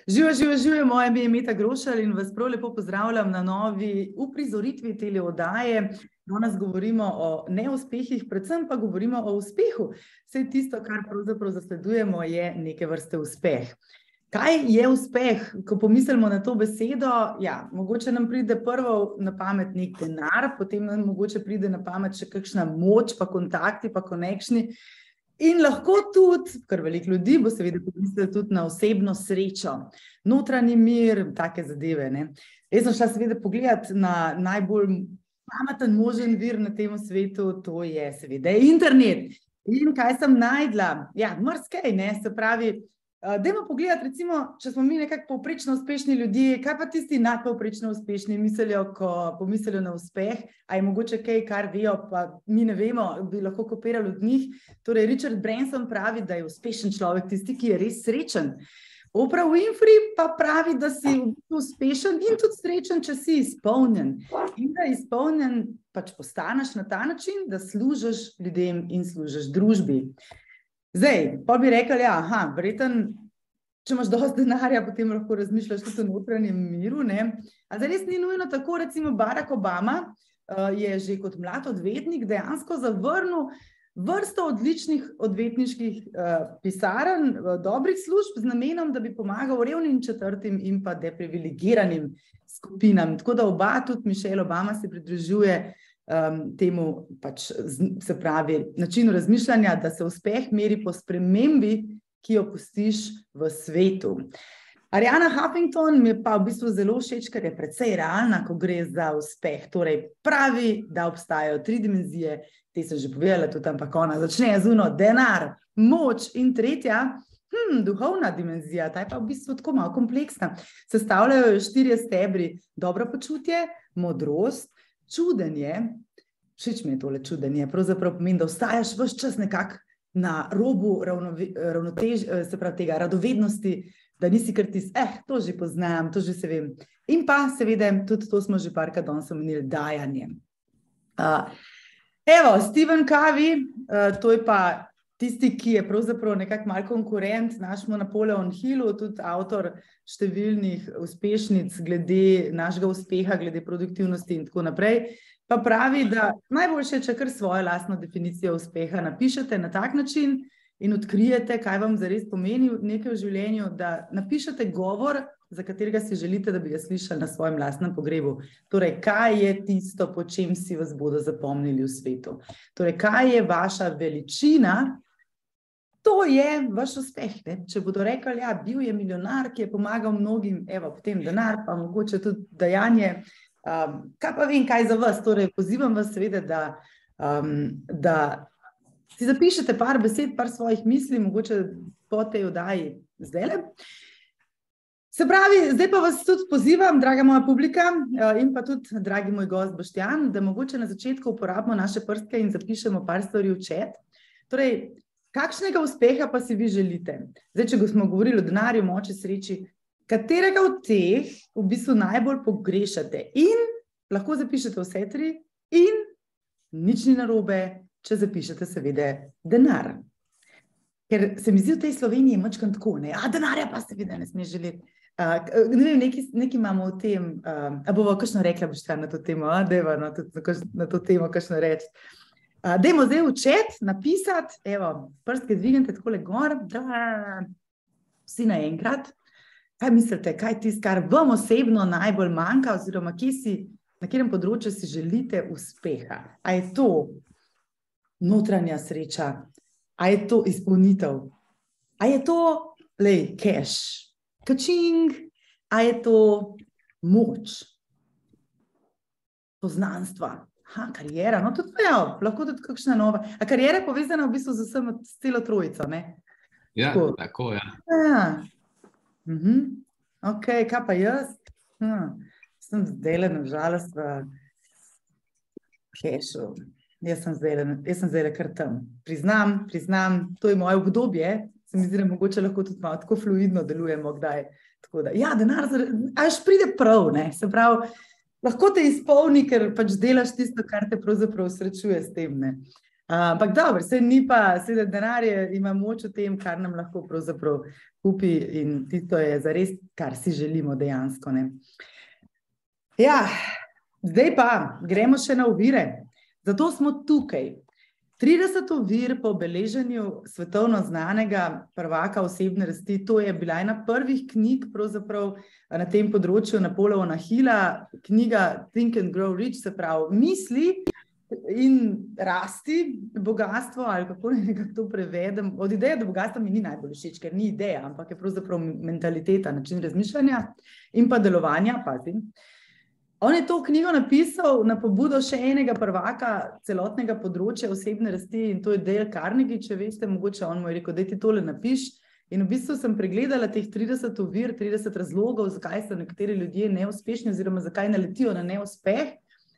Živijo, moje ime je Meta Grošelj in vas prav lepo pozdravljam na novi uprizoritvi tele oddaje. Danes govorimo o neuspehih, predvsem pa govorimo o uspehu. Vse tisto, kar pravzaprav zasledujemo, je neke vrste uspeh. Kaj je uspeh? Ko pomislimo na to besedo, ja, mogoče nam pride prvo na pamet nek denar, potem nam mogoče pride na pamet še kakšna moč, pa kontakti, pa konekšni. In lahko tudi, kar veliko ljudi bo seveda pomislili tudi na osebno srečo, notranji mir, take zadeve, ne. Jaz sem šla seveda pogledati na najbolj pameten možen vir na tem svetu, to je seveda internet. In kaj sem najdla? Ja, marsikaj, ne, se pravi, dajmo pogledati, recimo, če smo mi nekako povprečno uspešni ljudje, kaj pa tisti nadpovprečno uspešni mislijo, ko pomislijo na uspeh, a je mogoče kaj, kar vejo, pa mi ne vemo, bi lahko kopirali od njih. Torej, Richard Branson pravi, da je uspešen človek tisti, ki je res srečen. Oprah Winfrey pa pravi, da si uspešen in tudi srečen, če si izpolnjen. In da izpolnjen pač postaneš na ta način, da služiš ljudem in služiš družbi. Zdaj, pa bi rekli, verjetno, če imaš dosti denarja, potem lahko razmišljaš tudi o notranjem miru, ne. A zdaj res ni nujno tako, recimo Barack Obama je že kot mlad odvetnik dejansko zavrnil vrsto odličnih odvetniških pisarn, dobrih služb z namenom, da bi pomagal revnim četrtim in pa deprivilegiranim skupinam. Tako da oba, tudi Michelle Obama se pridružuje temu, pač, se pravi, načinu razmišljanja, da se uspeh meri po spremembi, ki jo pustiš v svetu. Arianna Huffington mi je pa v bistvu zelo všeč, ker je precej realna, ko gre za uspeh. Torej, pravi, da obstajajo 3 dimenzije, te sem že povedala, tudi ampak ona začne z denar, moč in tretja, duhovna dimenzija, ta je pa v bistvu tako malo kompleksna. Sestavljajo jo 4 stebri, dobro počutje, modrost, čudenje, všeč mi je tole čudenje, pravzaprav pomeni, da ostajaš ves čas nekako na robu se pravi tega radovednosti, da nisi kar to že poznam, to že se vem. In pa seveda, tudi to smo že parkrat danes omenili, dajanje. Evo, Stephen Covey, to je pa tisti, ki je pravzaprav nekako malo konkurent našemu Napoleon Hillu, tudi avtor številnih uspešnic glede našega uspeha, glede produktivnosti in tako naprej, pa pravi, da najboljše, če kar svojo lastno definicijo uspeha napišete na tak način in odkrijete, kaj vam zares pomeni nekaj v življenju, da napišete govor, za katerega si želite, da bi ga slišali na svojem lastnem pogrebu. Torej, kaj je tisto, po čem si vas bodo zapomnili v svetu? Torej, kaj je vaša veličina? To je vaš uspeh, ne? Če bodo rekli, ja, bil je milijonar, ki je pomagal mnogim, evo, potem denar, pa mogoče tudi dajanje. Kaj pa vem, kaj za vas? Torej, pozivam vas seveda, da si zapišete par besed, par svojih misli, mogoče po tej oddaji zdajle. Se pravi, zdaj pa vas tudi pozivam, draga moja publika in pa tudi dragi moj gost Boštjan, da mogoče na začetku uporabimo naše prstke in zapišemo par stvari v chat. Torej, kakšnega uspeha pa si vi želite? Zdaj, če smo govorili o denarju, moči, sreči, katerega od teh v bistvu najbolj pogrešate? In lahko zapišete vse 3 in nič ni narobe, če zapišete seveda denar. Ker se mi zdi v tej Sloveniji mačkam tako, ne? Denarja pa seveda ne smeš želeti. Ne vem, nekaj imamo o tem, a bova kakšno rekla, Boštjan, na to temo, dajva na to temo kakšno reči. Dajmo zdaj v chat napisati, evo, prstke dvignete takole gor, vsi naenkrat. Kaj mislite, kaj tisto, kar vam osebno najbolj manjka, oziroma na katerem področju si želite uspeha? A je to notranja sreča? A je to izpolnitev? A je to, cash? Kačing? A je to moč? Poznanstva? Karijera, no tudi lahko tudi kakšna nova. A karijera je povezana v bistvu s celo trojico, ne? Ja, tako, ja. Ok, kaj pa jaz? Sem zdajle na žalost v cashu. Jaz sem zdajle kar tam. Priznam, to je moje obdobje, se mi zdi, da mogoče lahko tudi malo tako fluidno delujemo kdaj. Tako da, ja, denar, až pride prav, ne? Se pravi, lahko te izpolni, ker pač delaš tisto, kar te pravzaprav srečuje s tem, ne. Ampak dobro, saj ni pa, seveda denar ima moč v tem, kar nam lahko pravzaprav kupi in tisto je zares, kar si želimo dejansko, ne. Ja, zdaj pa gremo še na ovire. Zato smo tukaj. 30 ovir po beleženju svetovno znanega prvaka osebne rasti, to je bila ena prvih knjig pravzaprav na tem področju Napoleona Hilla, knjiga Think and Grow Rich, se pravi misli in rasti bogatstvo, ali kako nekako to prevedem. Od ideje do bogatstva mi ni najbolj všeč, ker ni ideja, ampak je pravzaprav mentaliteta, način razmišljanja in pa delovanja, pazi. On je to knjigo napisal na pobudo še enega prvaka celotnega področja osebne rasti in to je Dale Carnegie, če veste, mogoče on mu je rekel, daj ti tole napiš. In v bistvu sem pregledala teh 30 ovir, 30 razlogov, zakaj so nekateri ljudje neuspešni oziroma zakaj naletijo na neuspeh.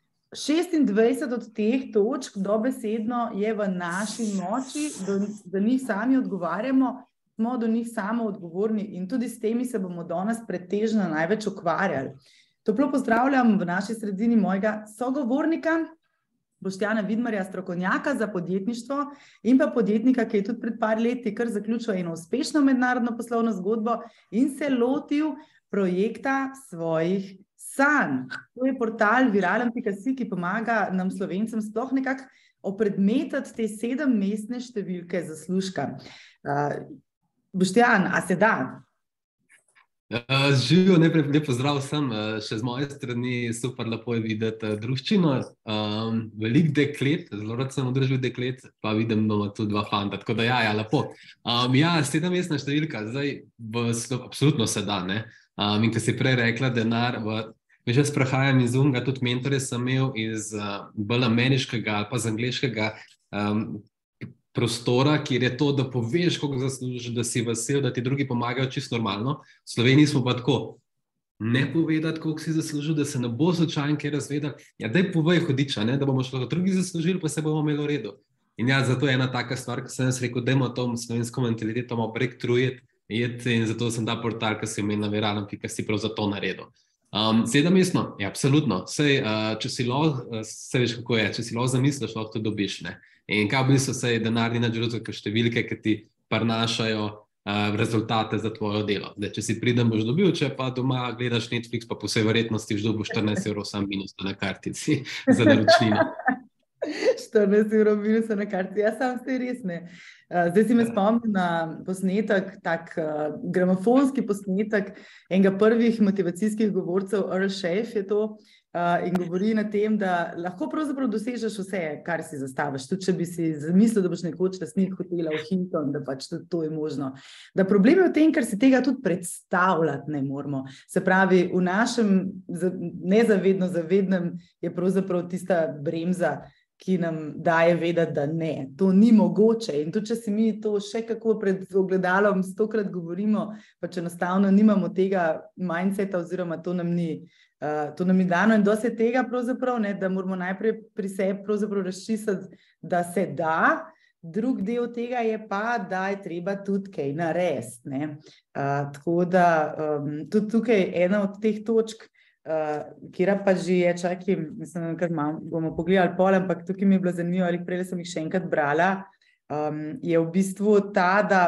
26 od teh točk dobesedno je v naši moči, da njih sami odgovarjamo, smo do njih samo odgovorni in tudi s temi se bomo danes pretežno največ ukvarjali. Toplo pozdravljam v naši sredini mojega sogovornika, Boštjana Vidmarja, strokovnjaka za podjetništvo in pa podjetnika, ki je tudi pred par leti kar zaključil eno uspešno mednarodno poslovno zgodbo in se lotil projekta svojih sanj. To je portal viralen.si, ki pomaga nam Slovencem sploh nekako opredmetati te 7-mestne številke zaslužka. Boštjan, a se da? Živijo, najprej lep pozdrav vsem, še z moje strani super lepo je videti druščino, veliko deklet, zelo rad sem udržil deklet, pa vidim, da ima tu 2 fanta, tako da ja, lepo. Ja, 7-mestna številka, zdaj absolutno se da, ne? In ko si prej rekla, denar, že sprehajam iz unga, tudi mentore sem imel iz bolj ameriškega ali pa z angleškega prostora, kjer je to, da poveš, koliko zaslužiš, da si vesel, da ti drugi pomagajo čisto normalno. V Sloveniji smo pa tako, ne povedati, koliko si zaslužil, da se ne bo slučajno kaj razvedel. Ja, daj povej hodiča, ne, da bomo šlo drugi zaslužili, pa se bomo imeli v redu. In ja, zato je ena taka stvar, ko sem jaz rekel, dajmo to slovensko mentaliteto malo breakthrough in zato sem ta portal, ki si imel na viralen.si prav za to naredil. 7-mestno, ja, absolutno. Sej, če si lahko, se veš kako je, če si lahko zamisliš, lahko to dobiš, ne. In kaj v bistvu se denar ni nič drugega kot številke, ki ti prinašajo rezultate za tvoje delo. Zdaj, če si pridem, boš dobil, če pa doma gledaš Netflix, pa po vsej verjetnosti dobiš 14 € sam minus na kartici za naročnino. 14 € minusa na kartici, ja, sam ste res ne. Zdaj si me spomnim na posnetek, tak gramofonski posnetek enega prvih motivacijskih govorcev, Earl Schaff je to, in govori na tem, da lahko pravzaprav dosežeš vse, kar si zastaviš. Tudi če bi si zamislil, da boš nekoč lastnik hotela v Hilton, da pač tudi to je možno. Da problem je v tem, ker si tega tudi predstavljati ne moramo. Se pravi, v našem nezavedno zavednem je pravzaprav tista bremza, ki nam daje vedeti, da ne, to ni mogoče. In tudi, če si mi to še kako pred ogledalom 100-krat govorimo, pa če enostavno nimamo tega mindseta oziroma to nam ni dano in dosti tega pravzaprav, ne, da moramo najprej pri sebi pravzaprav razčistiti, da se da, drug del tega je pa, da je treba tudi kaj narediti, ne. Tako da tudi tukaj ena od teh točk, kjera pa že je, čakaj, mislim, kar bomo pogledali pol, ampak tukaj mi je bilo zanimivo, ali prej sem jih še enkrat brala, je v bistvu ta, da,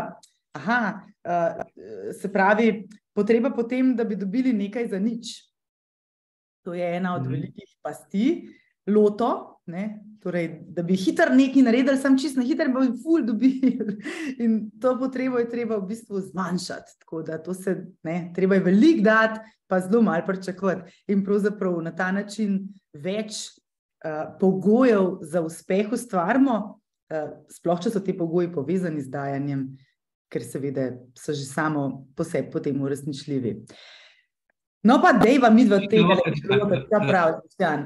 se pravi, potreba potem, da bi dobili nekaj za nič. To je ena od velikih pasti, loto, ne, torej, da bi hitro nekaj naredili, sam čisto na hitro bi ful dobili in to potrebo je treba v bistvu zmanjšati, tako da to se, ne, treba je veliko dati, pa zelo malo pričakovati in pravzaprav na ta način več pogojev za uspeh ustvarimo, sploh če so te pogoji povezani z dajanjem, ker seveda so že samo po sebi potem uresničljivi. No pa dejva midva tega, da pravi, Boštjan,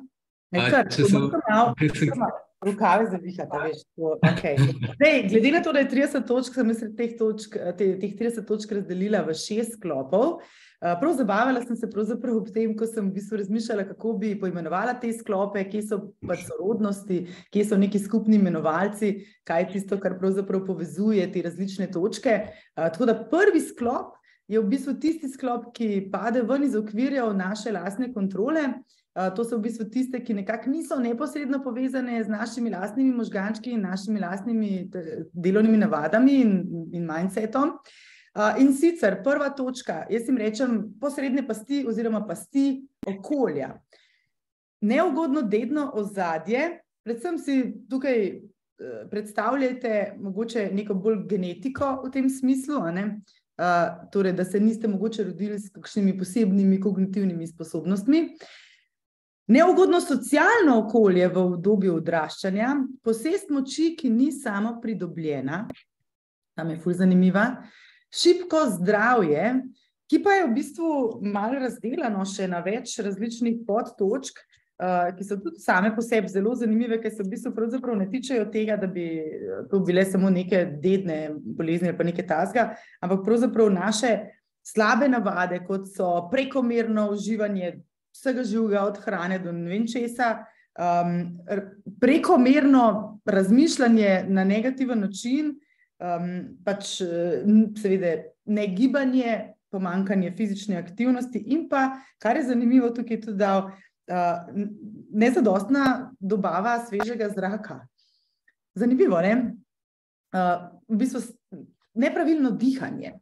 rokave zavihata, veš. Okay. Zdaj, glede na to, da je 30 točk, sem jaz teh 30 točk razdelila v 6 sklopov. Prav zabavala sem se pravzaprav ob tem, ko sem v bistvu razmišljala, kako bi poimenovala te sklope, kje so pač sorodnosti, kje so neki skupni imenovalci, kaj je tisto, kar pravzaprav povezuje te različne točke. Tako da prvi sklop je v bistvu tisti sklop, ki pade ven iz okvirjev naše lastne kontrole To so v bistvu tiste, ki nekako niso neposredno povezane z našimi lastnimi možgančki in našimi lastnimi delovnimi navadami in mindsetom. In sicer prva točka, jaz jim rečem posredne pasti oziroma pasti okolja. Neugodno dedno ozadje, predvsem si tukaj predstavljajte mogoče neko bolj genetiko v tem smislu, torej, da se niste mogoče rodili s kakšnimi posebnimi kognitivnimi sposobnostmi. Neugodno socialno okolje v obdobju odraščanja, posest moči, ki ni samo pridobljena, tam je ful zanimiva, šibko zdravje, ki pa je v bistvu malo razdelano še na več različnih podtočk, ki so tudi same po sebi zelo zanimive, ker se v bistvu pravzaprav ne tičejo tega, da bi to bile samo neke dedne bolezni ali pa nekaj takega, ampak pravzaprav naše slabe navade, kot so prekomerno uživanje vsega živega od hrane do ne vem česa, prekomerno razmišljanje na negativen način, pač seveda negibanje, pomanjkanje fizične aktivnosti in pa, kar je zanimivo tukaj tudi dal, nezadostna dobava svežega zraka. Zanimivo, ne? V bistvu nepravilno dihanje.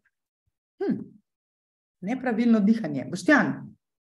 Nepravilno dihanje. Boštjan?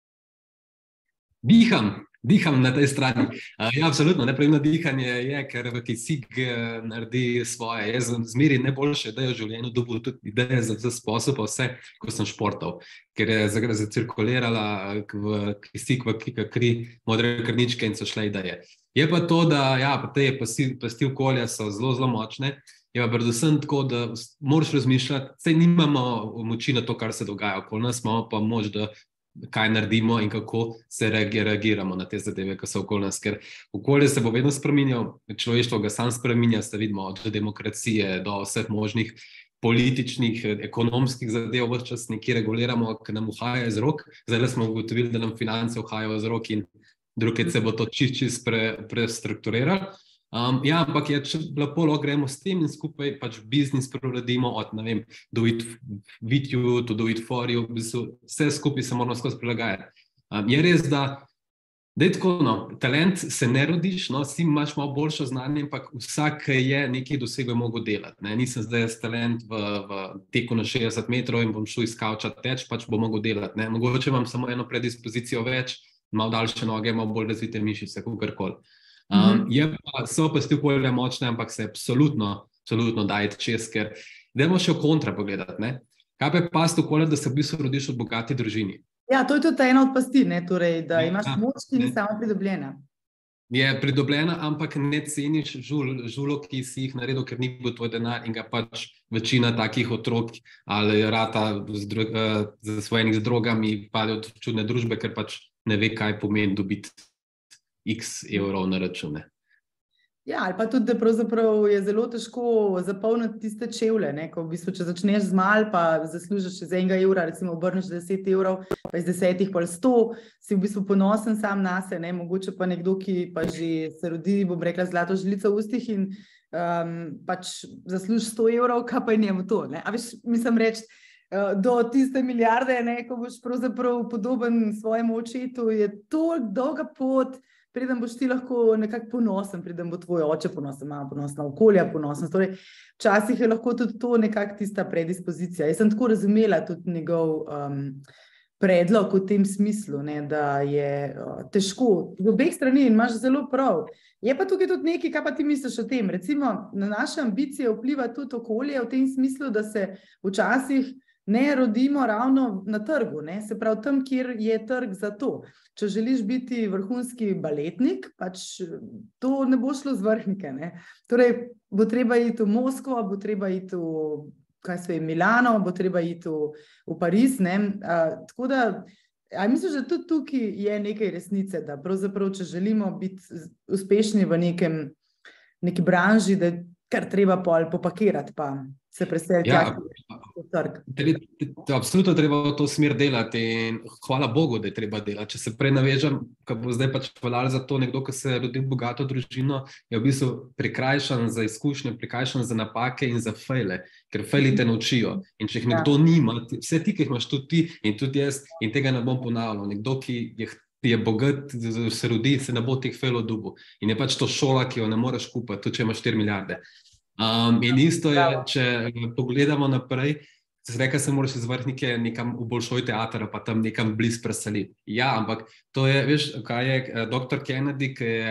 Diham na tej strani. Ja, absolutno, nepravilno dihanje je, ker kisik naredi svoje. Jaz sem zmeri najboljše ideje v življenju, dobil tudi ideje za sposob, vse, ko sem športal, ker je zacirkulirala v kisik v kri modre krvničke in so šle ideje. Je pa to, da ja, te pasti okolja so zelo, zelo močne, je pa predvsem tako, da moraš razmišljati, saj nimamo moči na to, kar se dogaja okoli nas, imamo pa moč, da kaj naredimo in kako se reagiramo na te zadeve, ki so okoli nas, ker okolje se bo vedno spreminjal, človeštvo ga sam spreminja, se vidimo od demokracije do vseh možnih političnih, ekonomskih zadev, vse čas nekje reguliramo, ki nam uhaja iz rok, zdaj smo ugotovili, da nam finance uhajajo iz rok in drugič se bo to čist prestrukturiralo. Ja, ampak je, če lepo gremo s tem in skupaj pač biznis preuredimo od, ne vem, do it with you, to do it for you, vse skupaj se moramo skozi prilagajati. Je res, da je tako, talent se ne rodiš, si imaš malo boljše znanje, ampak vsak je nekaj dosegel mogel delati. Nisem zdaj talent v teku na 60 metrov in bom šel iz kavča teč, pač bom mogel delati. Mogoče imam samo eno predispozicijo več, malo daljše noge, malo bolj razvite mišice, kakorkoli. So pasti okolja močne, ampak se absolutno dajte čez, ker idemo še v kontra pogledati. Kaj pa je past okolja, da se v bistvu rodiš v bogati družini? Ja, to je tudi ena od pasti, torej, da imaš moč, ki ni samo pridobljena. Je pridobljena, ampak ne ceniš žulov, ki si jih naredil, ker ni bil tvoj denar in ga pač večina takih otrok ali rata zasvojenih z drogami pade od čudne družbe, ker pač ne ve, kaj pomeni dobiti x evrov na račune. Ja, ali pa tudi, da pravzaprav je zelo težko zapolniti tiste čevlje, ko v bistvu, če začneš z malo, pa zaslužiš z 1 evra, recimo obrneš 10 evrov, pa iz 10 pa 100, si v bistvu ponosen sam nase, mogoče pa nekdo, ki pa že se rodi, bom rekla, zlato žlico v ustih in pač zaslužiš 100 evrov, kaj pa je njemu to, A veš, mislim reči, do tiste milijarde, ko boš pravzaprav podoben svojemu očetu, je toliko dolga pot, preden boš ti lahko nekako ponosen, preden bo tvoj oče ponosen, mama ponosna, okolja ponosen. Torej, včasih je lahko tudi to nekako tista predispozicija. Jaz sem tako razumela tudi njegov predlog v tem smislu, da je težko. Z obeh strani imaš zelo prav. Je pa tukaj tudi nekaj, kaj pa ti misliš o tem? Recimo, na naše ambicije vpliva tudi okolje v tem smislu, da se včasih ne rodimo ravno na trgu, se pravi tam, kjer je trg za to. Če želiš biti vrhunski baletnik, pač to ne bo šlo z vrhnike. Torej, bo treba iti v Moskvo, bo treba iti v Milano, bo treba iti v Pariz. Tako da, misliš, da tudi tukaj je nekaj resnice, da pravzaprav, če želimo biti uspešni v neki branži, da je kar treba popakirati, pa se preseliti v trg. Absolutno treba v to smer delati in hvala Bogu, da je treba delati. Če se prej navežem, ko bo zdaj pač veljalo za to, nekdo, ki se je rodil v bogato družino, je v bistvu prikrajšan za izkušnje, prikrajšan za napake in za fejle, ker fejli te naučijo. In če jih nekdo nima, vse ti, ki jih imaš tudi ti in tudi jaz, in tega ne bom ponavljal. Nekdo, ki je ki je bogat, se rodi, se ne bo teh felov dobil. In je pač to šola, ki jo ne moreš kupiti, tudi če imaš 4 milijarde. In isto je, če pogledamo naprej, se moraš iz Vrhnike nekam v boljšoj teater, pa tam nekam blizu preseliti. Ja, ampak to je, veš, kaj je dr. Kennedy,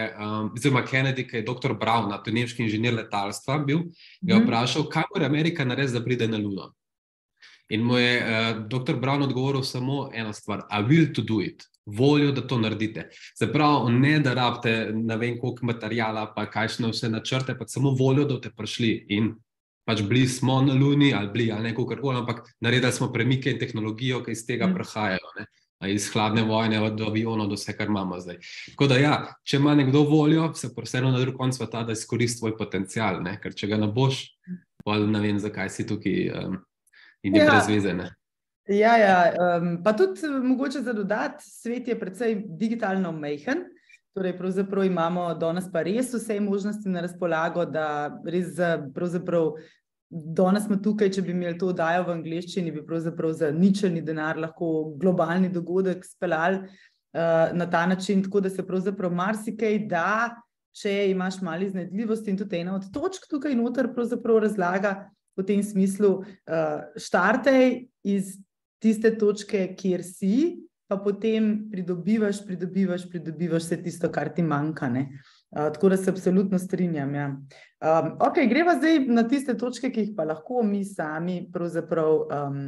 ki je dr. Brown, to je nemški inženir letalstva bil, ga je vprašal, kaj mora Amerika narediti, da pride na Luno. In mu je dr. Brown odgovoril samo eno stvar, I will to do it. Voljo, da to naredite. Se pravi, ne da rabite ne vem koliko materijala, pa kakšne vse načrte, pa samo voljo, da boste prišli. In pač bili smo na Luni, ali ne kakorkoli, ampak naredili smo premike in tehnologijo, ki iz tega prihajajo, ne? Iz hladne vojne, od avionov do vse, kar imamo zdaj. Tako da ja, če ima nekdo voljo, se vseeno na drug konc sveta, da izkoristi svoj potencial, ne? Ker če ga ne boš, pa ne vem, zakaj si tukaj in je brez veze, ne? Ja, pa tudi mogoče za dodati, svet je precej digitalno majhen, torej pravzaprav imamo danes pa res vse možnosti na razpolago, da res pravzaprav danes smo tukaj, če bi imeli to oddajo v angleščini, bi pravzaprav za ničelni denar lahko globalni dogodek speljali na ta način, tako da se pravzaprav marsikaj da, če imaš malo iznajdljivosti in tudi ena od točk tukaj noter pravzaprav razlaga v tem smislu, štartaj iz tiste točke, kjer si, pa potem pridobivaš vse tisto, kar ti manjka, ne. Tako da se absolutno strinjam, ja. Ok, greva zdaj na tiste točke, ki jih pa lahko mi sami pravzaprav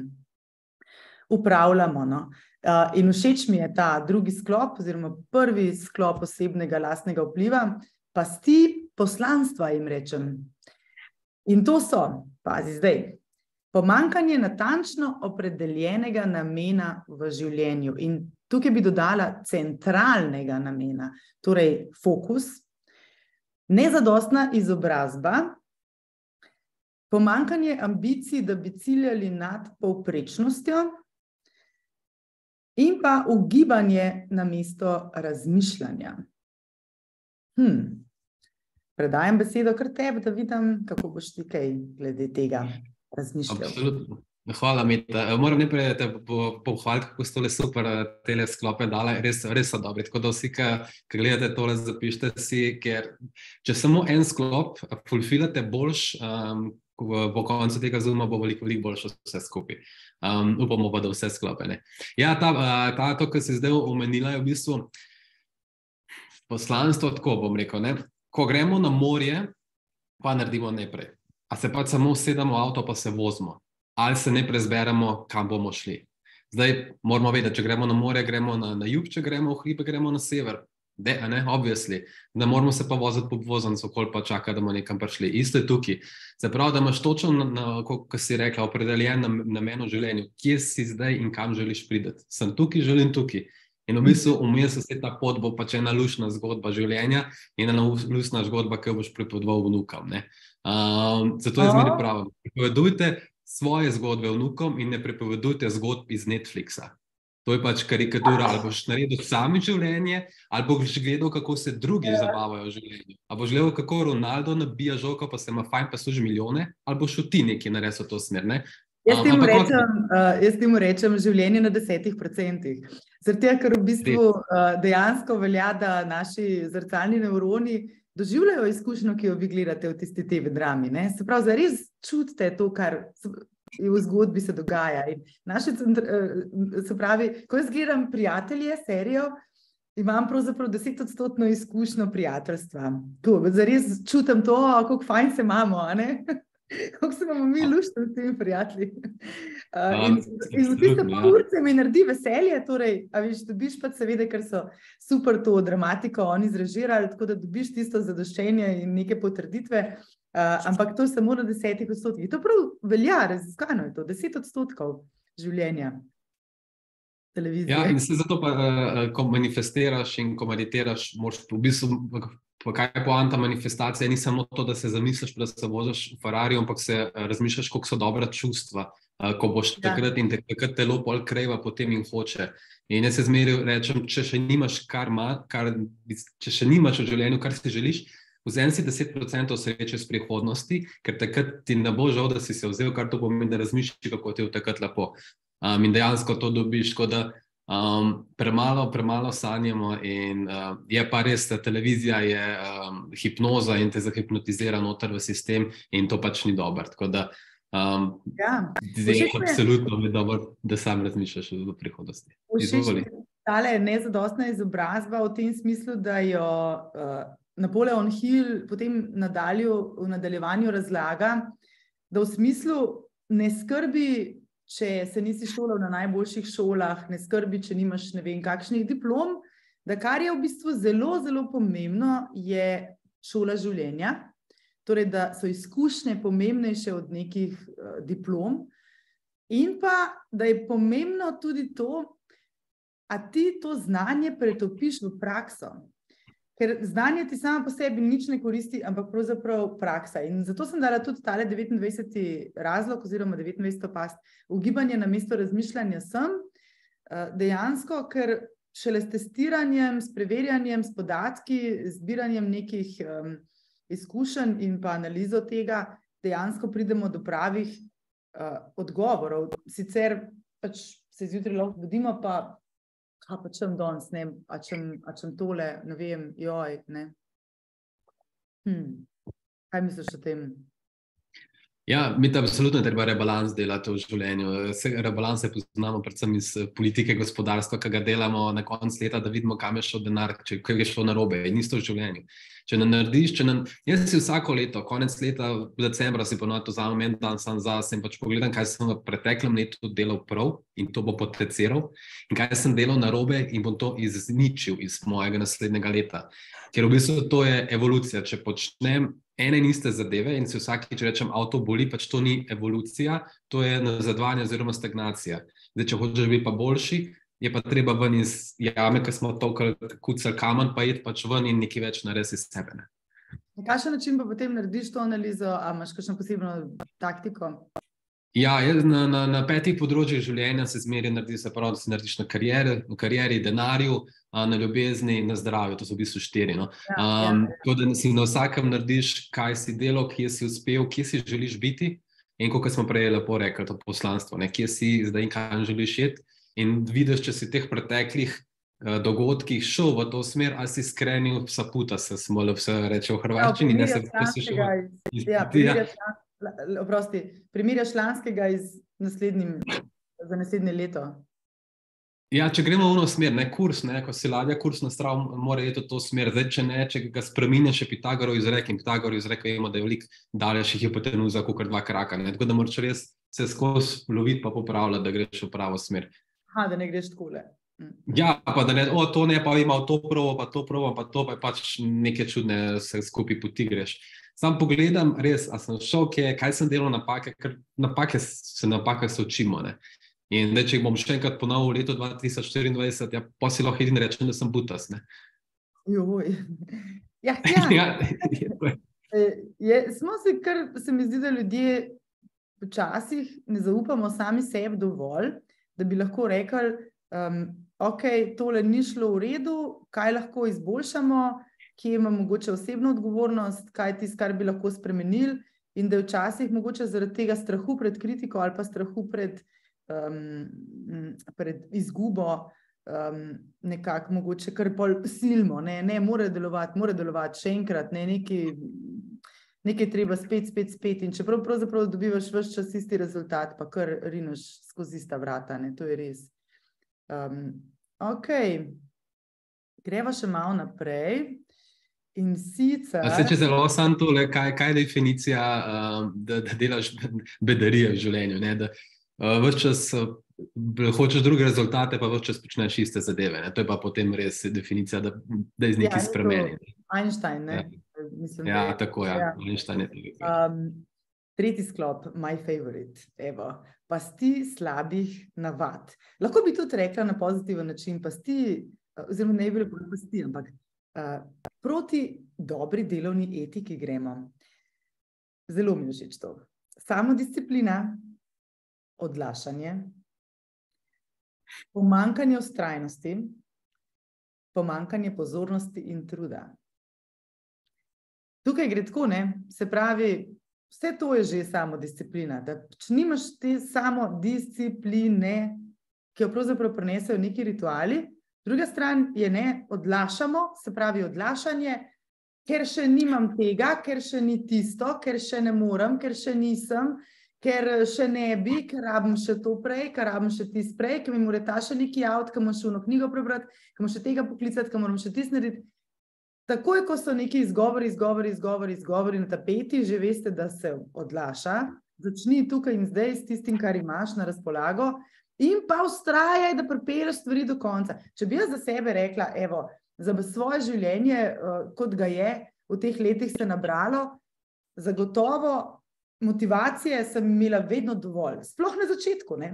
upravljamo, no. In všeč mi je ta drugi sklop, oziroma prvi sklop osebnega lastnega vpliva, pasti poslanstva, jim rečem. In to so, pazi zdaj, pomanjkanje natančno opredeljenega namena v življenju. In tukaj bi dodala centralnega namena, torej fokus, nezadostna izobrazba, pomanjkanje ambicij, da bi ciljali nad povprečnostjo in pa ugibanje namesto razmišljanja. Predajam besedo kar tebi, da vidim, kako boš ti kaj glede tega razmišljal. Absolutno. Hvala, Meta. Moram najprej te pohvaliti, kako ste tole super tele sklope dala, res so dobri. Tako da vsi, ki gledate tole, zapišite si, ker če samo en sklop fulfilate boljš, po koncu tega Zooma bo veliko boljše vse skupaj. Upamo pa, da vse sklope, ne. Ja, to, kar si zdaj omenila, je v bistvu poslanstvo, tako bom rekel, ne. Ko gremo na morje, pa naredimo najprej. A se pač samo usedemo v avto, pa se vozimo. Ali se ne prezberemo, kam bomo šli. Zdaj moramo vedeti, če gremo na morje, gremo na jug, če gremo v hribe, gremo na sever. Obviously. Ne moramo se pa voziti po obvoznico, koliko pa čaka, da bomo nekam prišli. Isto je tukaj. Se pravi, da imaš točno, kot si rekla, opredeljen namen v življenju. Kje si zdaj in kam želiš priti? Sem tukaj, želim tukaj. In v bistvu vmes vse ta pot bo pač ena luštna zgodba življenja in ena luštna zgodba, ki jo boš pripovedoval vnukom, ne. Zato je zmeraj pravim. Pripovedujte svoje zgodbe vnukom in ne pripovedujte zgodb iz Netflixa. To je pač karikatura, ali boš naredil sami življenje, ali boš gledal, kako se drugi zabavajo v življenju. Ali boš gledal, kako Ronaldo nabija žogo, pa se ima fajn, pa služi milijone, ali boš ti nekaj naredil v to smer, ne? Jaz temu rečem življenje na 10%. Zaradi tega, ker v bistvu dejansko velja, da naši zrcalni nevroni doživljajo izkušnjo, ki jo vi gledate v tisti TV drami, ne? Se pravi, zares čutite to, kar v zgodbi se dogaja. In se pravi, ko jaz gledam Prijatelje, serijo, imam pravzaprav 10% izkušnjo prijateljstva. Zares čutim to, kako fajn se imamo, a ne? Kako se imamo mi luštno s temi prijatelji. In v tiste urce mi naredi veselje, torej, a veš, dobiš pa seveda, ker so super to dramatiko oni zrežirali, tako da dobiš tisto zadoščenje in neke potrditve, ampak to je samo na 10%. To prav velja, raziskano je to, 10% življenja televizije. Ja, in se zato pa, ko manifestiraš in ko meditiraš, moraš v bistvu, kaj je poanta manifestacije, ni samo to, da se zamisliš, da se voziš v Ferrariju, ampak se razmišljaš, koliko so dobra čustva, ko boš takrat in takrat telo pol kreva potem in hoče. In jaz se zmeraj rečem, če še nimaš če še nimaš v življenju, kar si želiš, vzemi si 10% sreče iz prihodnosti, ker takrat ti ne bo žal, da si se vzel, kar to pomeni, da razmišljaš, kako ti je takrat lepo. In dejansko to dobiš, tako da Premalo sanjamo in je pa res, da televizija je hipnoza in te zahipnotizira noter v sistem in to pač ni dobro. Tako da absolutno je dobro, da sam razmišljaš o prihodnosti. Izvoli. Tale nezadostna izobrazba v tem smislu, da jo Napoleon Hill potem v nadaljevanju razlaga, da v smislu ne skrbi, če se nisi šolal na najboljših šolah, ne skrbi, če nimaš ne vem kakšnih diplom, da kar je v bistvu zelo, zelo pomembno, je šola življenja. Torej, da so izkušnje pomembnejše od nekih diplom in pa, da je pomembno tudi to, a ti to znanje pretopiš v prakso. Ker znanje ti samo po sebi nič ne koristi, ampak pravzaprav praksa. In zato sem dala tudi tale 29. razlog oziroma 29. past. Ugibanje namesto razmišljanja sem dejansko, ker šele s testiranjem, s preverjanjem, s podatki, zbiranjem nekih izkušenj in pa analizo tega, dejansko pridemo do pravih odgovorov. Sicer pač se zjutraj lahko budimo, pa kaj pa čem danes, ne, a čem tole, ne vem, joj, ne. Kaj misliš o tem? Ja, mi da absolutno treba rebalans delati v življenju. Rebalanse poznamo predvsem iz politike gospodarstva, ki ga delamo na koncu leta, da vidimo, kam je šel denar, če je šlo narobe in isto v življenju. Če ne narediš, jaz si vsako leto, konec leta, v decembra si ponovno vzamem en dan sam zase in pač pogledam, kaj sem v preteklem letu delal prav in to bo poteciral in kaj sem delal narobe in bom to izničil iz mojega naslednjega leta. Ker v bistvu to je evolucija. Če počnem ene in iste zadeve in si vsakič rečem, avto boli, pač to ni evolucija, to je nazadovanje oziroma stagnacija. Zdaj, če hočeš biti pa boljši, je pa treba ven iz jame, ker smo tolkali kucali kamen, pa iti pač ven in nekaj več narediti iz sebe. Ne? Na kakšen način pa potem narediš to analizo, a imaš kakšno posebno taktiko? Ja, na 5 področjih življenja se zmeraj naredi, se pravi, da si narediš na karieri, denarju, na ljubezni, na zdravju, to so v bistvu 4. No? To, da si na vsakem narediš, kaj si delal, kje si uspel, kje si želiš biti in kot smo prej lepo rekli, to poslanstvo, ne? Kje si zdaj in kaj želiš iti in vidiš, če si teh preteklih dogodkih šel v to smer, ali si skrenil vsa puta, se smo vse reče v hrvaščini. Primerjaš lanskega za naslednje leto. Ja, če gremo v ono smer, ne, kurs, ne, ko si ladja kurs nastrav, mora iti v to smer. Zdaj, če ga spreminjaš, je Pitagorov izrek in Pitagorov izrek, vemo, da je veliko daljših hipotenuza, kakor 2 kraka. Ne. Tako da moraš res se skozi loviti pa popravljati, da greš v pravo smer. Da ne greš takole. Ja, pa da ne, to ne, pa imel to provo, pa to provo, pa to, pa je pač neke čudne se skupaj poti greš. Sam pogledam res, a sem šel, kaj sem delal napake, ker napakah se učimo. Ne. In da, če bom še enkrat ponovil v letu 2024, ja, pa si lahko edin rečem, da sem butas. Ne. Joj. Ja. Smo si kar, se mi zdi, da ljudje včasih ne zaupamo sami sebi dovolj, da bi lahko rekli, ok, tole ni šlo v redu, kaj lahko izboljšamo, kje ima mogoče osebno odgovornost, kaj je tisto, kar bi lahko spremenili in da je včasih mogoče zaradi tega strahu pred kritiko ali pa strahu pred izgubo nekako mogoče kar pol silimo, ne, mora delovati še enkrat, ne, nekaj treba spet in čeprav pravzaprav dobivaš ves čas isti rezultat, pa kar rineš skozi ista vrata, ne, to je res. Ok, greva še malo naprej. In sicer... Če zelo sam tole, kaj je definicija, da delaš bedarije v življenju, ne? Da ves čas hočeš druge rezultate, pa ves čas počneš iste zadeve. Ne? To je pa potem res definicija, da iz nekaj spremeni. Einstein, ne? Ja. Mislim, ja, tako, ja. Einstein je to. Tretji sklop, my favorite, evo. Pasti slabih navad. Lahko bi tudi rekla na pozitiven način, pasti, oziroma ne bi bilo pasti, ampak proti dobri delovni etiki gremo. Zelo mi všeč to. Samodisciplina, odlašanje, pomanjkanje vztrajnosti, pomanjkanje pozornosti in truda. Tukaj gre tako, ne? Se pravi, vse to je že samodisciplina. Da če nimaš te samodiscipline, ki jo pravzaprav prinesejo neki rituali, druga stran je ne odlašamo, se pravi odlašanje, ker še nimam tega, ker še ni tisto, ker še ne morem, ker še nisem, ker še ne bi, ker rabim še to prej, ker rabim še tisto prej, ker mi mora ta še neki avt, ker moram še eno knjigo prebrati, ker moram še tega poklicati, ker moram še tisto narediti. Takoj, ko so neki izgovori na tapeti, že veste, da se odlaša, začni tukaj in zdaj s tistim, kar imaš na razpolago, in pa vztrajaj, da pripelješ stvari do konca. Če bi jaz za sebe rekla, evo, za svoje življenje, kot ga je, v teh letih se nabralo, zagotovo motivacije sem imela vedno dovolj, sploh na začetku, ne?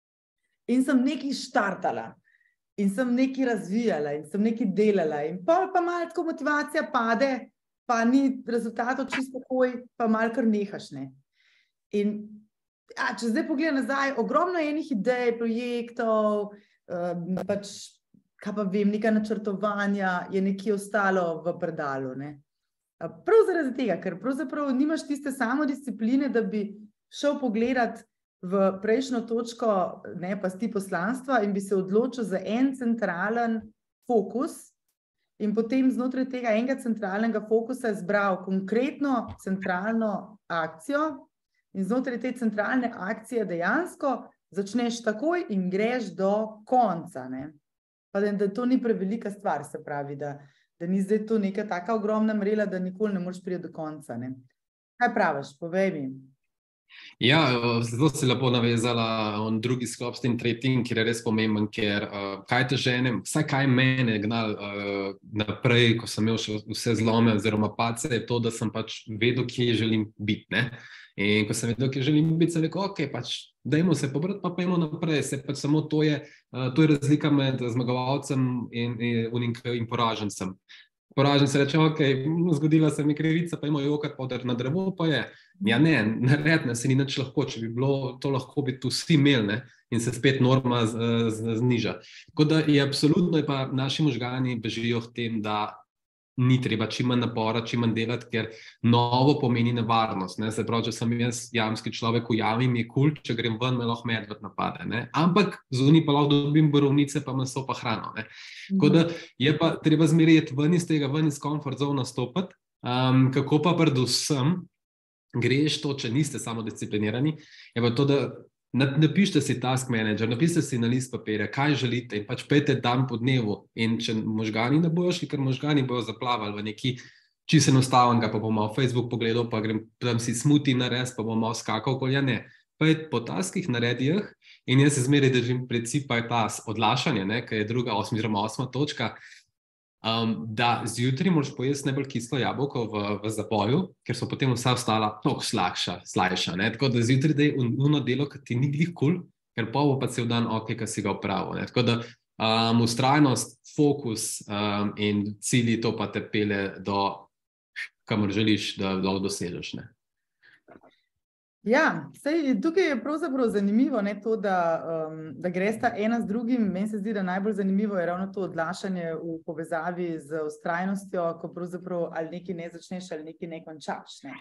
In sem nekaj štartala, in sem nekaj razvijala, in sem nekaj delala, in pol pa malo tako motivacija pade, pa ni rezultatov čisto takoj, pa malo kar nehaš, ne? In če zdaj pogledam nazaj, ogromno enih idej, projektov, pač, kaj pa vem, neka načrtovanja je nekje ostalo v predalu, ne? Prav zaradi tega, ker pravzaprav nimaš tiste samodiscipline, da bi šel pogledat v prejšnjo točko, ne, pasti poslanstva in bi se odločil za en centralen fokus in potem znotraj tega enega centralnega fokusa izbral konkretno centralno akcijo in znotraj te centralne akcije dejansko začneš takoj in greš do konca, ne. Pa da to ni prevelika stvar, se pravi, da ni zdaj to neka taka ogromna mrela, da nikoli ne moreš priti do konca, ne. Kaj praviš, povej mi. Ja, zelo si lepo navezala on drugi sklop s tem tretjim, kjer je res pomemben, ker kaj te žene, vsaj kaj mene gnal naprej, ko sem imel še vse zlome oziroma pace, je to, da sem pač vedel, kje želim biti, ne. In ko sem vedel, kje želim biti, sem rekel, ok, pač dajmo se pobrati, pa pojmo naprej, se pač samo to je razlika med zmagovalcem in poražencem. Poražen se reče, ok, zgodila se mi krivica, pa imamo jokat poder na drevo, pa je. Ja ne, naredne se ni nič lahko, če bi bilo to lahko bi tu vsi imeli, ne, in se spet norma zniža. Tako da je absolutno, pa naši možgani bežijo v tem, da ni treba čim manj napora, čim manj delati, ker novo pomeni nevarnost, ne, se pravi, če sem jaz jamski človek v jami, mi je kul, če grem ven, me lahko medved napade, ne, ampak zunaj pa lahko dobim borovnice, pa meso, pa hrano, ne. Tako da je pa treba zmerjeti ven iz tega, ven iz comfort zone nastopati, kako pa predvsem greš to, če niste samodisciplinirani, je pa to, da napišite si task manager, napišite si na list papirja, kaj želite in pač pejte dan po dnevu in če možgani ne bojo šli, ker možgani bojo zaplavali v neki čisto enostavnega, pa bom malo Facebook pogledal, pa grem tam si smuti nares, pa bom malo skakal, ja ne. Pejte po taskih, naredih in jaz se zmeraj držim principa je ta odlašanje, ne, ki je druga, osma točka, da zjutraj moraš pojesti najbolj kislo jabolko v zaboju, ker so potem vsa ostala toliko slajša, ne, tako da zjutraj daj uno delo, ki ti ni glih kul, ker pa bo pa cel dan ok, ki si ga opravil, ne, tako da vztrajnost, fokus in cilji to pa te pele do, kamor želiš, da lahko dosežeš, ne. Ja, sej, tukaj je pravzaprav zanimivo, ne, to, da gresta ena z drugim. Meni se zdi, da najbolj zanimivo je ravno to odlašanje v povezavi z vztrajnostjo, ko pravzaprav ali nekaj ne začneš ali nekaj ne končaš, ne.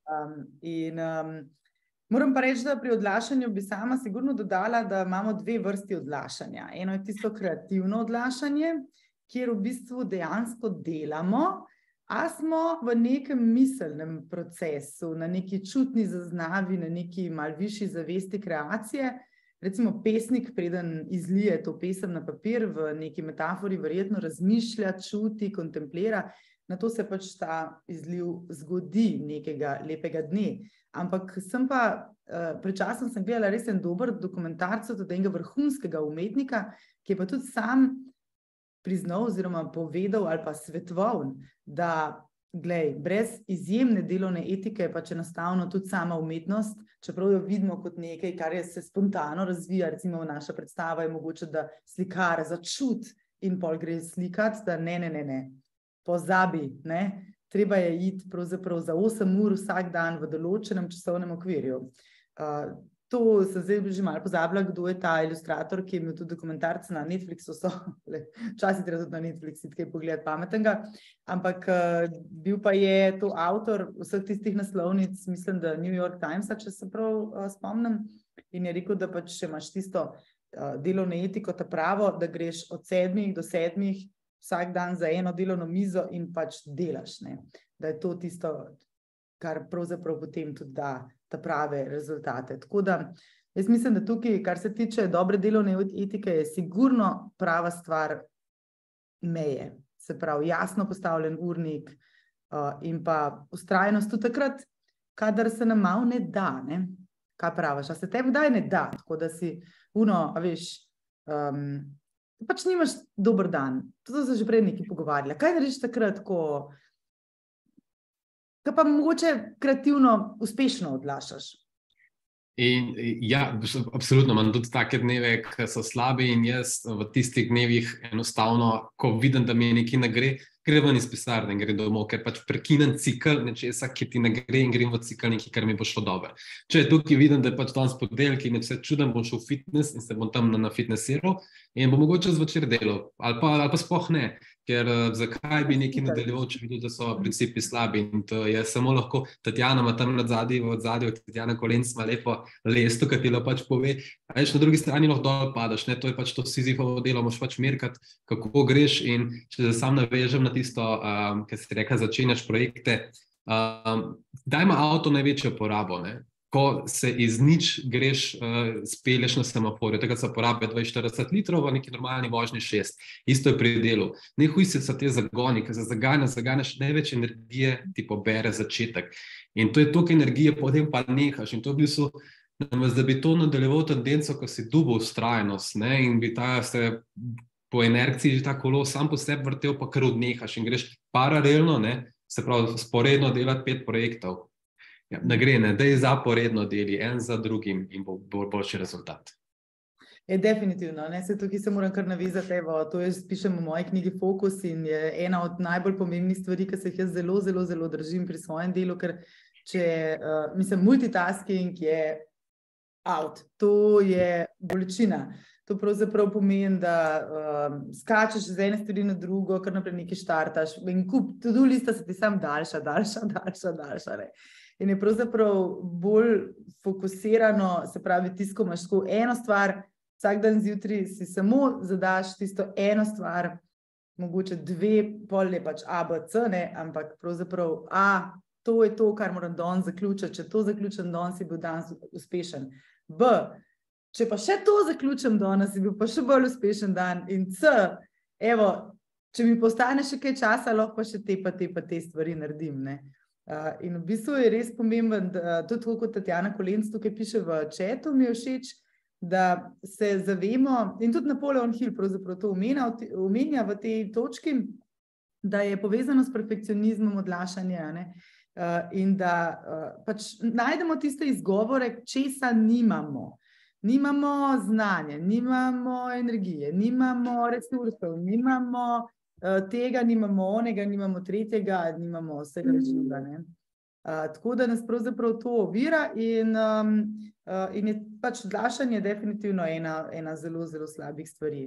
Moram pa reči, da pri odlašanju bi sama sigurno dodala, da imamo dve vrsti odlašanja. Eno je tisto kreativno odlašanje, kjer v bistvu dejansko delamo, a smo v nekem miselnem procesu, na neki čutni zaznavi, na neki malo višji zavesti kreacije. Recimo pesnik, preden izlije to pesem na papir, v neki metafori verjetno razmišlja, čuti, kontemplira, na to se pač ta izliv zgodi nekega lepega dne. Ampak sem pa, pred časom sem gledala res en dober dokumentarc od enega vrhunskega umetnika, ki je pa tudi sam priznal oziroma povedal ali pa svetoval, da glej, brez izjemne delovne etike je pač enostavno tudi sama umetnost, čeprav jo vidimo kot nekaj, kar je se spontano razvija, recimo naša predstava je mogoče, da slikar začuti in pol gre slikati, da ne, pozabi, ne, treba je iti pravzaprav za 8 ur vsak dan v določenem časovnem okvirju. To sem zdaj že malo pozabila, kdo je ta ilustrator, ki je imel tudi dokumentarce na Netflixu, včasih treba tudi na Netflixu kaj pogledati pametnega, ampak bil pa je to avtor vseh tistih naslovnic, mislim, da New York Timesa, če se prav spomnim, in je rekel, da pač če imaš tisto delovno etiko ta pravo, da greš od 7 do 7 vsak dan za eno delovno mizo in pač delaš, ne? Da je to tisto, kar pravzaprav potem tudi da ta prave rezultate. Tako da jaz mislim, da tukaj, kar se tiče dobre delovne etike, je sigurno prava stvar meje. Se pravi, jasno postavljen urnik in pa vztrajnost tudi takrat, kadar se nam malo ne da, ne? Kaj praviš? A se tebi kdaj ne da? Tako da si a veš, pač nimaš dober dan. To se že prej nekaj pogovarjala. Kaj narediš takrat, ko pa mogoče kreativno, uspešno odlašaš? In ja, absolutno, imam tudi take dneve, ki so slabi in jaz v tistih dnevih enostavno, ko vidim, da mi nekaj ne gre, grem ven iz pisarne in grem domov, ker pač prekinem cikel nečesa, ki ti ne gre in grem v cikel nekaj, kar mi bo šlo dobro. Če tukaj vidim, da je pač danes ponedeljek in je vse čudem, bom šel v fitness in se bom tam nafitnesiral in bom mogoče zvečer delal, ali pa sploh ne, ker zakaj bi nekaj nadaljeval, če vidim, da so principi slabi in to je samo lahko, Tatjana ima tam v odzadju, Tatjana Kolenc ima lepo lesto, ki ti pač pove, a veš, na drugi strani lahko dol padaš, ne, to je pač to Sizifovo delo, moraš pač merkati, kako greš in če se sam navežem na tisto, ki si rekla, začenjaš projekte, dajmo avto največjo porabo, ne? Ko se iz nič greš, spelješ na semaforju, takrat se porabe 20-40 litrov, v neki normalni vožnji 6. Isto je pri delu. Nehuj se te zagoni, ker se zaganjaš največ energije, ti pobere začetek. In to je toliko energije, potem pa nehaš. In to v bistvu, da bi to nadaljeval tendenco, ko si dubo vztrajnost, ne? In bi ta se po inerciji že ta kolo sam po sebi vrtel, pa kar odnehaš in greš paralelno, ne? Se pravi, sporedno delati 5 projektov. Ja, ne gre, ne, da je zaporedno deli, en za drugim in bo boljši rezultat. Je definitivno, ne, se tukaj se moram kar navezati, evo, to jaz pišem v moji knjigi Fokus in je ena od najbolj pomembnih stvari, ki se jih jaz zelo, zelo, zelo držim pri svojem delu, ker multitasking je out, to je bolečina. To pravzaprav pomeni, da skačeš z ene stvari na drugo, kar naprej nekaj štartaš in to-do lista se ti sam daljša, ne. In je pravzaprav bolj fokusirano, se pravi, tisto, ko imaš tako eno stvar, vsak dan zjutraj si samo zadaš tisto eno stvar, mogoče 2, pol je pač A, B, C, ne, ampak pravzaprav A, to je to, kar moram danes zaključiti, če to zaključim danes, si bil danes uspešen. B, če pa še to zaključim danes, si bil pa še bolj uspešen dan. In C, evo, če mi postane še kaj časa, lahko pa še te stvari naredim, ne. In v bistvu je res pomemben, da tudi kot Tatjana Kolenc tukaj piše v chatu, mi je všeč, da se zavemo, in tudi Napoleon Hill pravzaprav to omenja v tej točki, da je povezano s perfekcionizmom odlašanja, ne? In da pač najdemo tiste izgovore, česa nimamo. Nimamo znanja, nimamo energije, nimamo resursov, nimamo tega, nimamo onega, nimamo tretjega, nimamo vsega živa, ne. Tako da nas pravzaprav to ovira in je pač odlašanje definitivno ena zelo, zelo slabih stvari.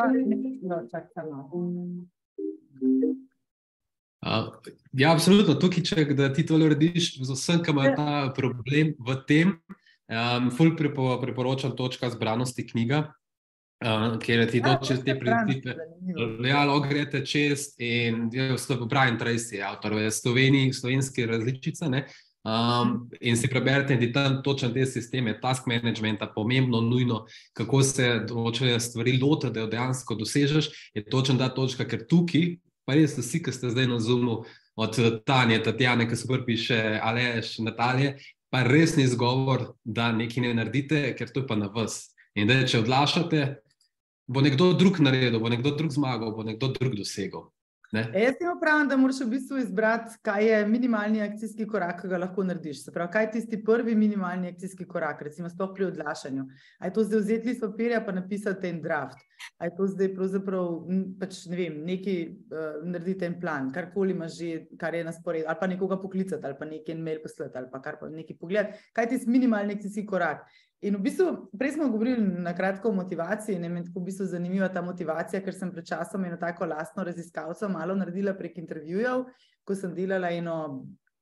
Ja, absolutno. Tukaj, če da ti to narediš z vsem, ki ima ta problem v tem, ful priporočam točka zbranosti knjiga, kjer ti čez te principe lahko greste čez in Brian Tracy je avtor v slovenski različica, ne, in si preberete in ti tam točno te sisteme, task managementa, pomembno, nujno, kako se določene stvari loti, da jo dejansko dosežeš, je točno ta točka, ker tukaj, pa res vsi, ki ste zdaj na Zoomu, od Tanje, Tatjane, ki se piše Aleš, Natalije, pa res ni izgovor, da nekaj ne naredite, ker to je pa na vas. In da če odlašate, bo nekdo drug naredil, bo nekdo drug zmagal, bo nekdo drug dosegel. Jaz ti pravim, da moraš v bistvu izbrati, kaj je minimalni akcijski korak, ki ga lahko narediš. Se pravi, kaj je tisti prvi minimalni akcijski korak, recimo sploh pri odlašanju. A je to zdaj vzeti list papirja pa napisati en draft? A je to zdaj pravzaprav, pač ne vem, nekaj narediti en plan, karkoli imaš že, kar je na sporedu, ali pa nekoga poklicati, ali pa nekaj mail poslati, ali pa kar pa nekaj pogledati. Kaj je tisti minimalni akcijski korak? In v bistvu, prej smo govorili na kratko o motivaciji, ne, meni tako v bistvu zanimiva ta motivacija, ker sem pred časom eno tako lastno raziskavco malo naredila prek intervjujev, ko sem delala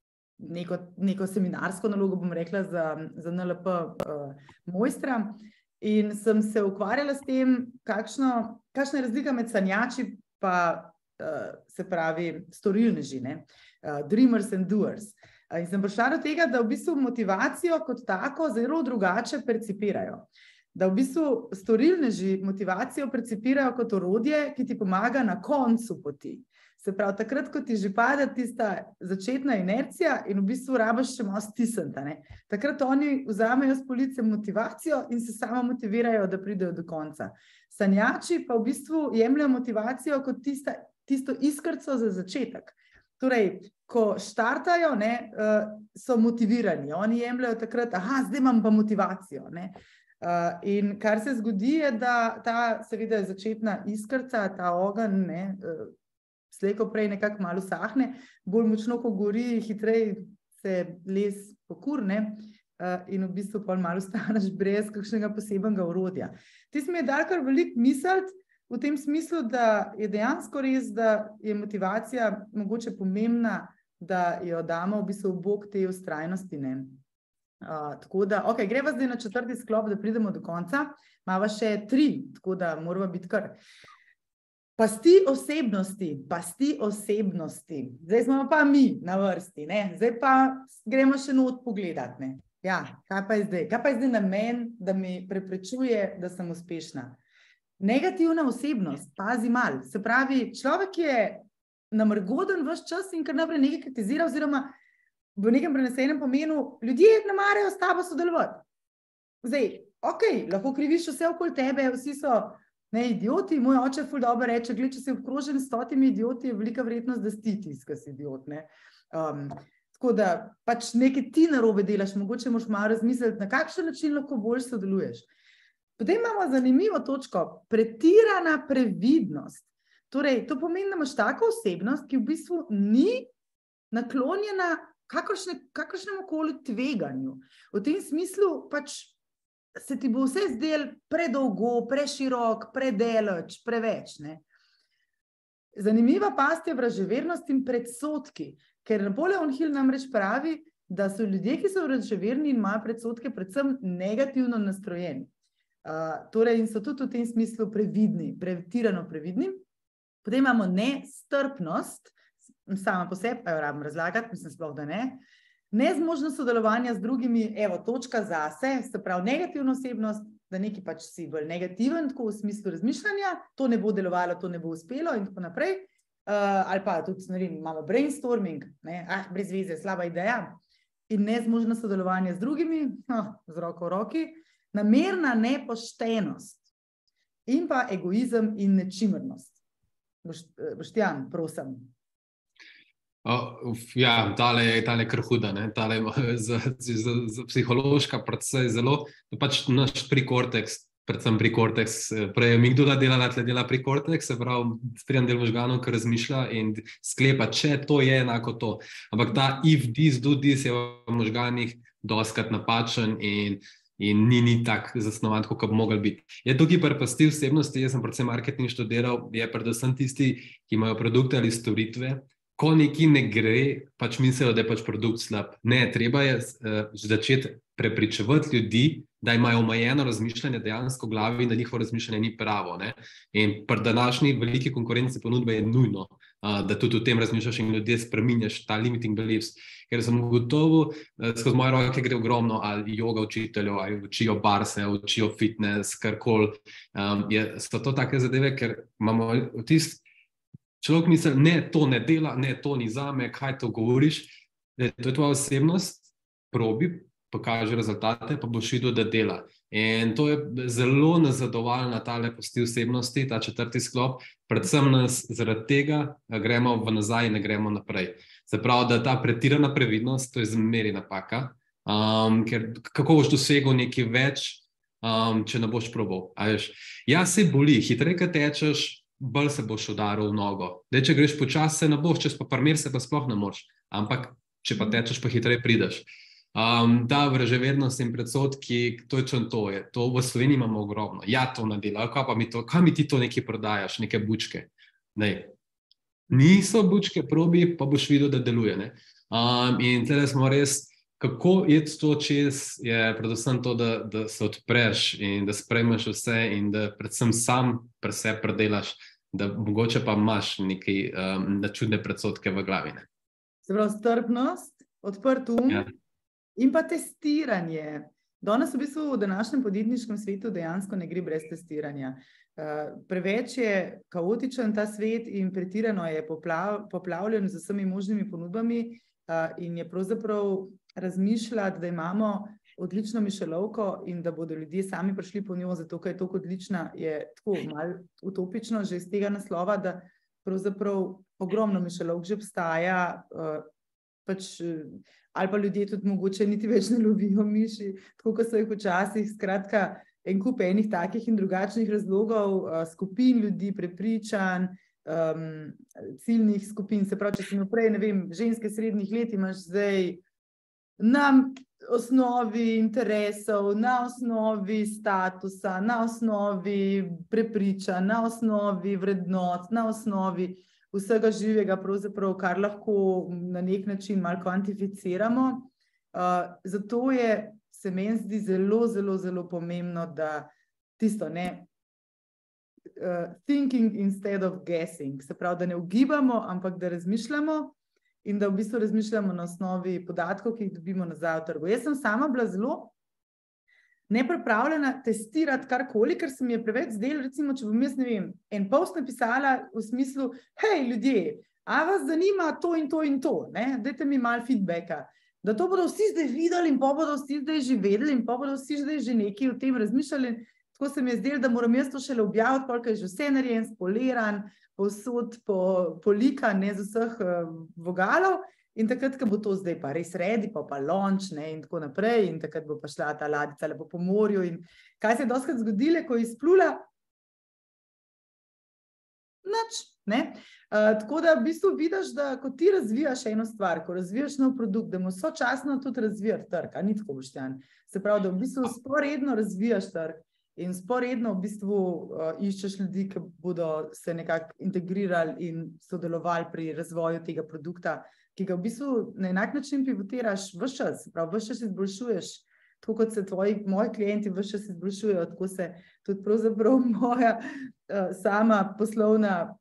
neko seminarsko nalogo, bom rekla, za NLP mojstra. In sem se ukvarjala s tem, kakšna je razlika med sanjači pa se pravi storilneži, dreamers and doers. In sem prišla do tega, da v bistvu motivacijo kot tako zelo drugače percipirajo. Da v bistvu storilneži motivacijo percipirajo kot orodje, ki ti pomaga na koncu poti. Se pravi, takrat, ko ti že pada tista začetna inercija in v bistvu rabiš še malo stisniti. Takrat oni vzamejo s police motivacijo in se samo motivirajo, da pridejo do konca. Sanjači pa v bistvu jemljajo motivacijo kot tisto iskrco za začetek. Torej, ko štartajo, so motivirani. Oni jemljajo takrat, zdaj imam pa motivacijo. In kar se zgodi je, da ta seveda začetna iskrca, ta ogenj, slej ko prej nekako malo sahne, bolj močno, ko gori, hitreje se les pokurne in v bistvu pol malo staneš brez kakšnega posebnega orodja. Tisto mi je dal kar veliko misliti v tem smislu, da je dejansko res, da je motivacija mogoče pomembna, da jo damo v bistvu v bok tej vztrajnosti. Tako da, greva zdaj na 4. sklop, da pridemo do konca. Imava še 3, tako da morava biti kar. Pasti osebnosti. Zdaj smo pa mi na vrsti, Zdaj pa gremo še not pogledati, Ja, kaj pa je zdaj? Kaj pa je zdaj namen, da mi preprečuje, da sem uspešna? Negativna osebnost, pazi malo. Se pravi, človek je namrgoden ves čas in kar naprej nekaj kritizira oziroma v nekem prenesenem pomenu, ljudje ne marajo s tabo sodelovati. Zdaj, lahko kriviš vse okoli tebe, vsi so idioti, moj oče ful dobro reče, gled, če si obkrožen s 100 idioti, je velika verjetnost, da si ti tisti, ki si idiot. Tako da pač nekaj ti narobe delaš, mogoče moraš malo razmisliti, na kakšen način lahko bolj sodeluješ. Potem imamo zanimivo točko, pretirana previdnost. Torej, to pomeni, da imaš tako osebnost, ki v bistvu ni naklonjena kakršnemu koli tveganju. V tem smislu pač se ti bo vse zdelo predolgo, preširok, predaleč, preveč. Zanimiva past je vraževernost in predsodki, ker Napoleon Hill namreč pravi, da so ljudje, ki so vraževerni in imajo predsodke, predvsem negativno nastrojeni. Torej, in so tudi v tem smislu previdni, pretirano previdni. Potem imamo nestrpnost, sama po sebi, pa jo rabim razlagati, mislim sploh, da ne. Nezmožnost sodelovanja z drugimi, točka zase, se pravi negativna osebnost, da neki pač si bolj negativen, tako v smislu razmišljanja, to ne bo delovalo, to ne bo uspelo in tako naprej. Ali pa tudi, imamo brainstorming, brez veze, slaba ideja. In nezmožnost sodelovanja z drugimi, z roko v roki, namerna nepoštenost in pa egoizem in nečimrnost. Boštjan, prosim. Ja, tale je kar huda, tale za psihološka predvsej zelo, pač naš prekorteks, predvsem prekorteks, prej amigdala dela prekorteks, se pravi, sprejem del možganov, ki razmišlja in sklepa, če to je enako to. Ampak ta if this, do this je v možganih dostikrat napačen in ni tak zasnovan, kot bi mogel biti. Je tukaj pri pasti osebnosti, jaz sem predvsem marketing študiral, je predvsem tisti, ki imajo produkte ali storitve, ko neki ne gre, pač mislijo, da je pač produkt slab. Ne, treba je začeti prepričevati ljudi, da imajo omejeno razmišljanje dejansko v glavi in da njihovo razmišljanje ni pravo. In pri današnji veliki konkurenci ponudbe je nujno, da tudi o tem razmišljaš in ljudje spreminjaš ta limiting beliefs. Ker sem ugotovil, skozi moje roke gre ogromno ali joga učiteljev, ali učijo barse, učijo fitness, karkoli. So to take zadeve, ker imamo tisti, človek misli, ne, to ne dela, ne, to ni zame, kaj to govoriš. To je tvoja osebnost, probi, pokaže rezultate, pa boš videl, da dela. In to je zelo nazadovalna tale pasti osebnosti, ta 4. sklop, predvsem nas zaradi tega gremo v nazaj in ne gremo naprej. Se pravi, da ta pretirana previdnost, to je zmeri napaka, ker kako boš dosegel nekaj več, če ne boš probal. Ja, se boli, hitreje, ko tečeš, bolj se boš udaril v nogo. Če greš počasi, se ne boš, čez pa par mer se pa sploh ne moreš. Ampak, če pa tečeš, pa hitreje prideš. Ta vraževernost in predsodki, točno to je. To v Sloveniji imamo ogromno. Ja, to ne dela. Kaj mi ti to nekaj prodajaš, neke bučke? Niso bučke, probi, pa boš videl, da deluje. In tle smo res kako iti to čez, je predvsem to, da se odpreš in da sprejmeš vse in da predvsem sam pri sebi predelaš, da mogoče pa imaš nekaj čudne predsodke v glavi. Ne? Se pravi, strpnost, odprt in pa testiranje. Danes v bistvu v današnjem podjetniškem svetu dejansko ne gre brez testiranja. Preveč je kaotičen ta svet in pretirano je poplavljen z vsemi možnimi ponudbami in je pravzaprav razmišljati, da imamo odlično mišelovko in da bodo ljudje sami prišli po njo, zato ker je toliko odlična, je tako malo utopično že iz tega naslova, da pravzaprav ogromno mišelovk že obstaja, ali pa ljudje tudi mogoče niti več ne lovijo miši, tako kot so jih včasih, skratka, en kup enih takih in drugačnih razlogov, skupin ljudi, prepričanj, ciljnih skupin, se pravi, če si naprej, ne vem, ženske srednjih let imaš zdaj na osnovi interesov, na osnovi statusa, na osnovi prepričanj, na osnovi vrednot, na osnovi vsega živega, pravzaprav, kar lahko na nek način malo kvantificiramo. Zato se meni zdi zelo, zelo, zelo pomembno, da tisto, thinking instead of guessing, se pravi, da ne ugibamo, ampak da razmišljamo in da v bistvu razmišljamo na osnovi podatkov, ki jih dobimo nazaj v trgu. Jaz sem sama bila zelo nepripravljena testirati karkoli, ker se mi je preveč zdelo, recimo, če bom jaz, ne vem, en post napisala v smislu, hej, ljudje, a vas zanima to in to in to, ne? Dajte mi malo feedbacka, da to bodo vsi zdaj videli in pa bodo vsi zdaj že vedeli in pa bodo vsi zdaj že nekaj o tem razmišljali. Tako se mi je zdelo, da moram jaz to šele objaviti, koliko je že vse narejen, spoliran, povsod polikan, z vseh vogalov. In takrat, ko bo to zdaj pa res ready, pa launch, in tako naprej, in takrat bo pa šla ta ladica lepo po morju. In kaj se je dostikrat zgodilo, ko je izplula? Nič, ne? Tako da v bistvu vidiš, da ko ti razvijaš eno stvar, ko razvijaš nov produkt, da mu sočasno tudi razvijaš trg, a ni tako, Boštjan? Se pravi, da v bistvu sporedno razvijaš trg in sporedno v bistvu iščeš ljudi, ki bodo se nekako integrirali in sodelovali pri razvoju tega produkta, ki ga v bistvu na enak način pivotiraš ves čas, prav ves čas izboljšuješ, tako kot se moji klienti ves čas izboljšujejo, tako se tudi pravzaprav moja sama poslovna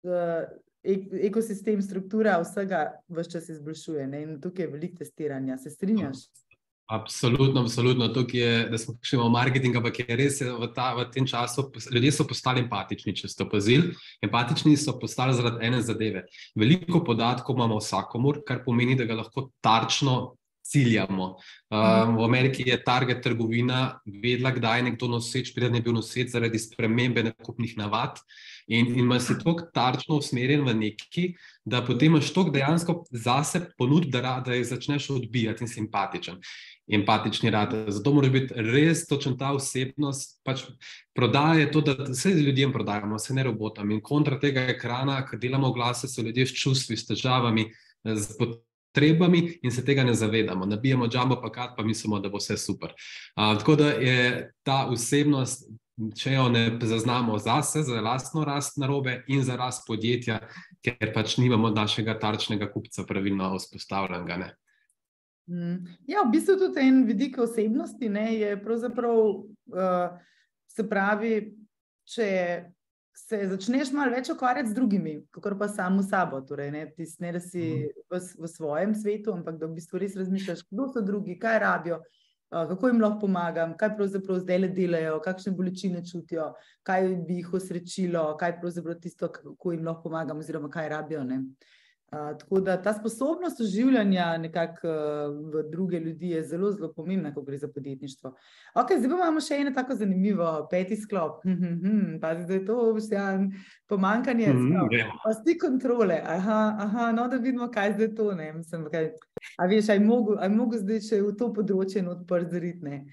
ekosistem, struktura vsega ves čas izboljšuje, ne? In tukaj je veliko testiranja, se strinjaš? Absolutno, absolutno. Tukaj je, da smo prišli v marketing, ampak je res v tem času, ljudje so postali empatični, če ste opazili. Empatični so postali zaradi ene zadeve. Veliko podatkov imamo vsakomur, kar pomeni, da ga lahko tarčno ciljamo. V Ameriki je target trgovina vedela, kdaj je nekdo noseč, preden je bil noseč zaradi spremembe nakupnih navad. In imaš se toliko tarčno usmerjen v neki, da potem imaš toliko dejansko zase ponudb, da jih začneš odbijati in si empatični rad. Zato mora biti res točen ta osebnost, prodaja je to, da vse ljudem prodajamo, vse ne robotom. In kontra tega ekrana, ker delamo glase, so ljudje s čustvi, s težavami, s potrebami in se tega ne zavedamo. Nabijamo jumbo plakat, pa mislimo, da bo vse super. Tako da je ta osebnost, če jo ne zaznamo zase, za lastno rast narobe in za rast podjetja, ker nimamo našega tarčnega kupca pravilno vzpostavljenega, ne. Ja, v bistvu tudi en vidik osebnosti, je pravzaprav, se pravi, če se začneš malo več ukvarjati z drugimi, kakor pa samo sabo, torej, ne da si v svojem svetu, ampak da v bistvu res razmišljaš, kdo so drugi, kaj rabijo, kako jim lahko pomagam, kaj pravzaprav zdaj delajo, kakšne bolečine čutijo, kaj bi jih osrečilo, kaj pravzaprav tisto, kako jim lahko pomagam oziroma kaj rabijo, ne. Tako da ta sposobnost oživljanja nekako v druge ljudi je zelo, zelo pomembna, ko gre za podjetništvo. Ok, zdaj pa imamo še eno tako zanimivo, 5. sklop. Pazi, da je to pomanjkanje, pasti kontrole. Aha, no da vidimo, kaj zdaj to, ne. Mislim, a veš, aj mogo zdaj še v to področje odprt zariti, ne.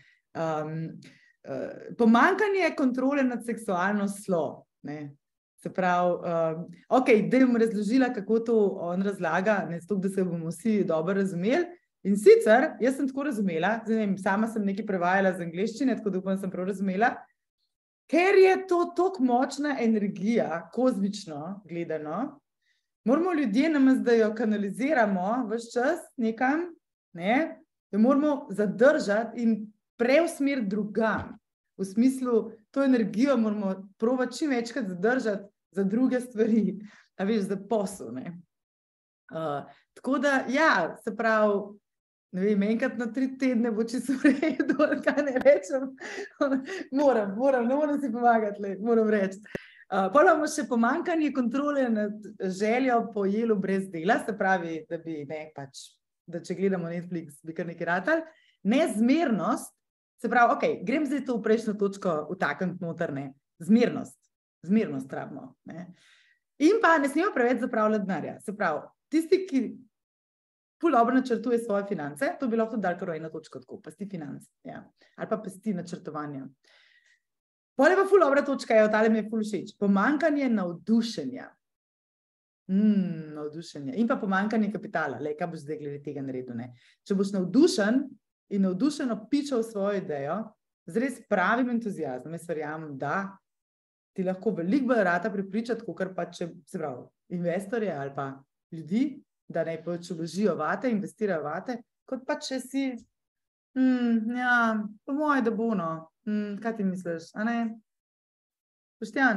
Pomanjkanje kontrole nad seksualnostjo, ne. Se pravi, ok, da bom razložila, kako to on razlaga, ne zato, da se bomo vsi dobro razumeli. In sicer, jaz sem tako razumela, sama sem nekaj prevajala z angleščine, tako da upam, sem prav razumela, ker je to toliko močna energija, kozmično gledano, moramo ljudje namesto, da jo kanaliziramo ves čas nekam, ne, jo moramo zadržati in preusmeriti drugam. V smislu, to energijo moramo probati čim večkrat zadržati za druge stvari, a veš, za posel, ne. Tako da, ja, se pravi, ne vem, enkrat na 3 tedne bo čisto v redu, kaj ne rečem. Ne moram si pomagati, moram reči. Potem imamo še pomanjkanje kontrole nad željo po jelu brez dela, se pravi, da bi da če gledamo Netflix, bi kar nekaj ratali. Nezmernost, se pravi, ok, grem zdaj to v prejšnjo točko vtakniti noter, ne. Zmernost rabimo, ne. In pa ne smemo preveč zapravljati denarja. Se pravi, tisti, ki ful dobro načrtuje svoje finance, to bi lahko dali kar eno točko tako, pasti financ, ja. Ali pa pasti načrtovanja. Potem pa ful dobra točka je, tale mi je ful všeč, pomanjkanje navdušenja. Navdušenje. In pa pomanjkanje kapitala. Lej, kaj boš zdaj glede tega naredil, ne? Če boš navdušen in navdušeno pičal svojo idejo, z res pravim entuziazmom, jaz verjamem, da ti lahko veliko bolj rata prepričati, kakor pa če, se pravi, investorje ali pa ljudi, da ne pač vložijo vate, investirajo vate, kot pa če si, ja, po moje, da bo, no. Kaj ti misliš, a ne? Boštjan?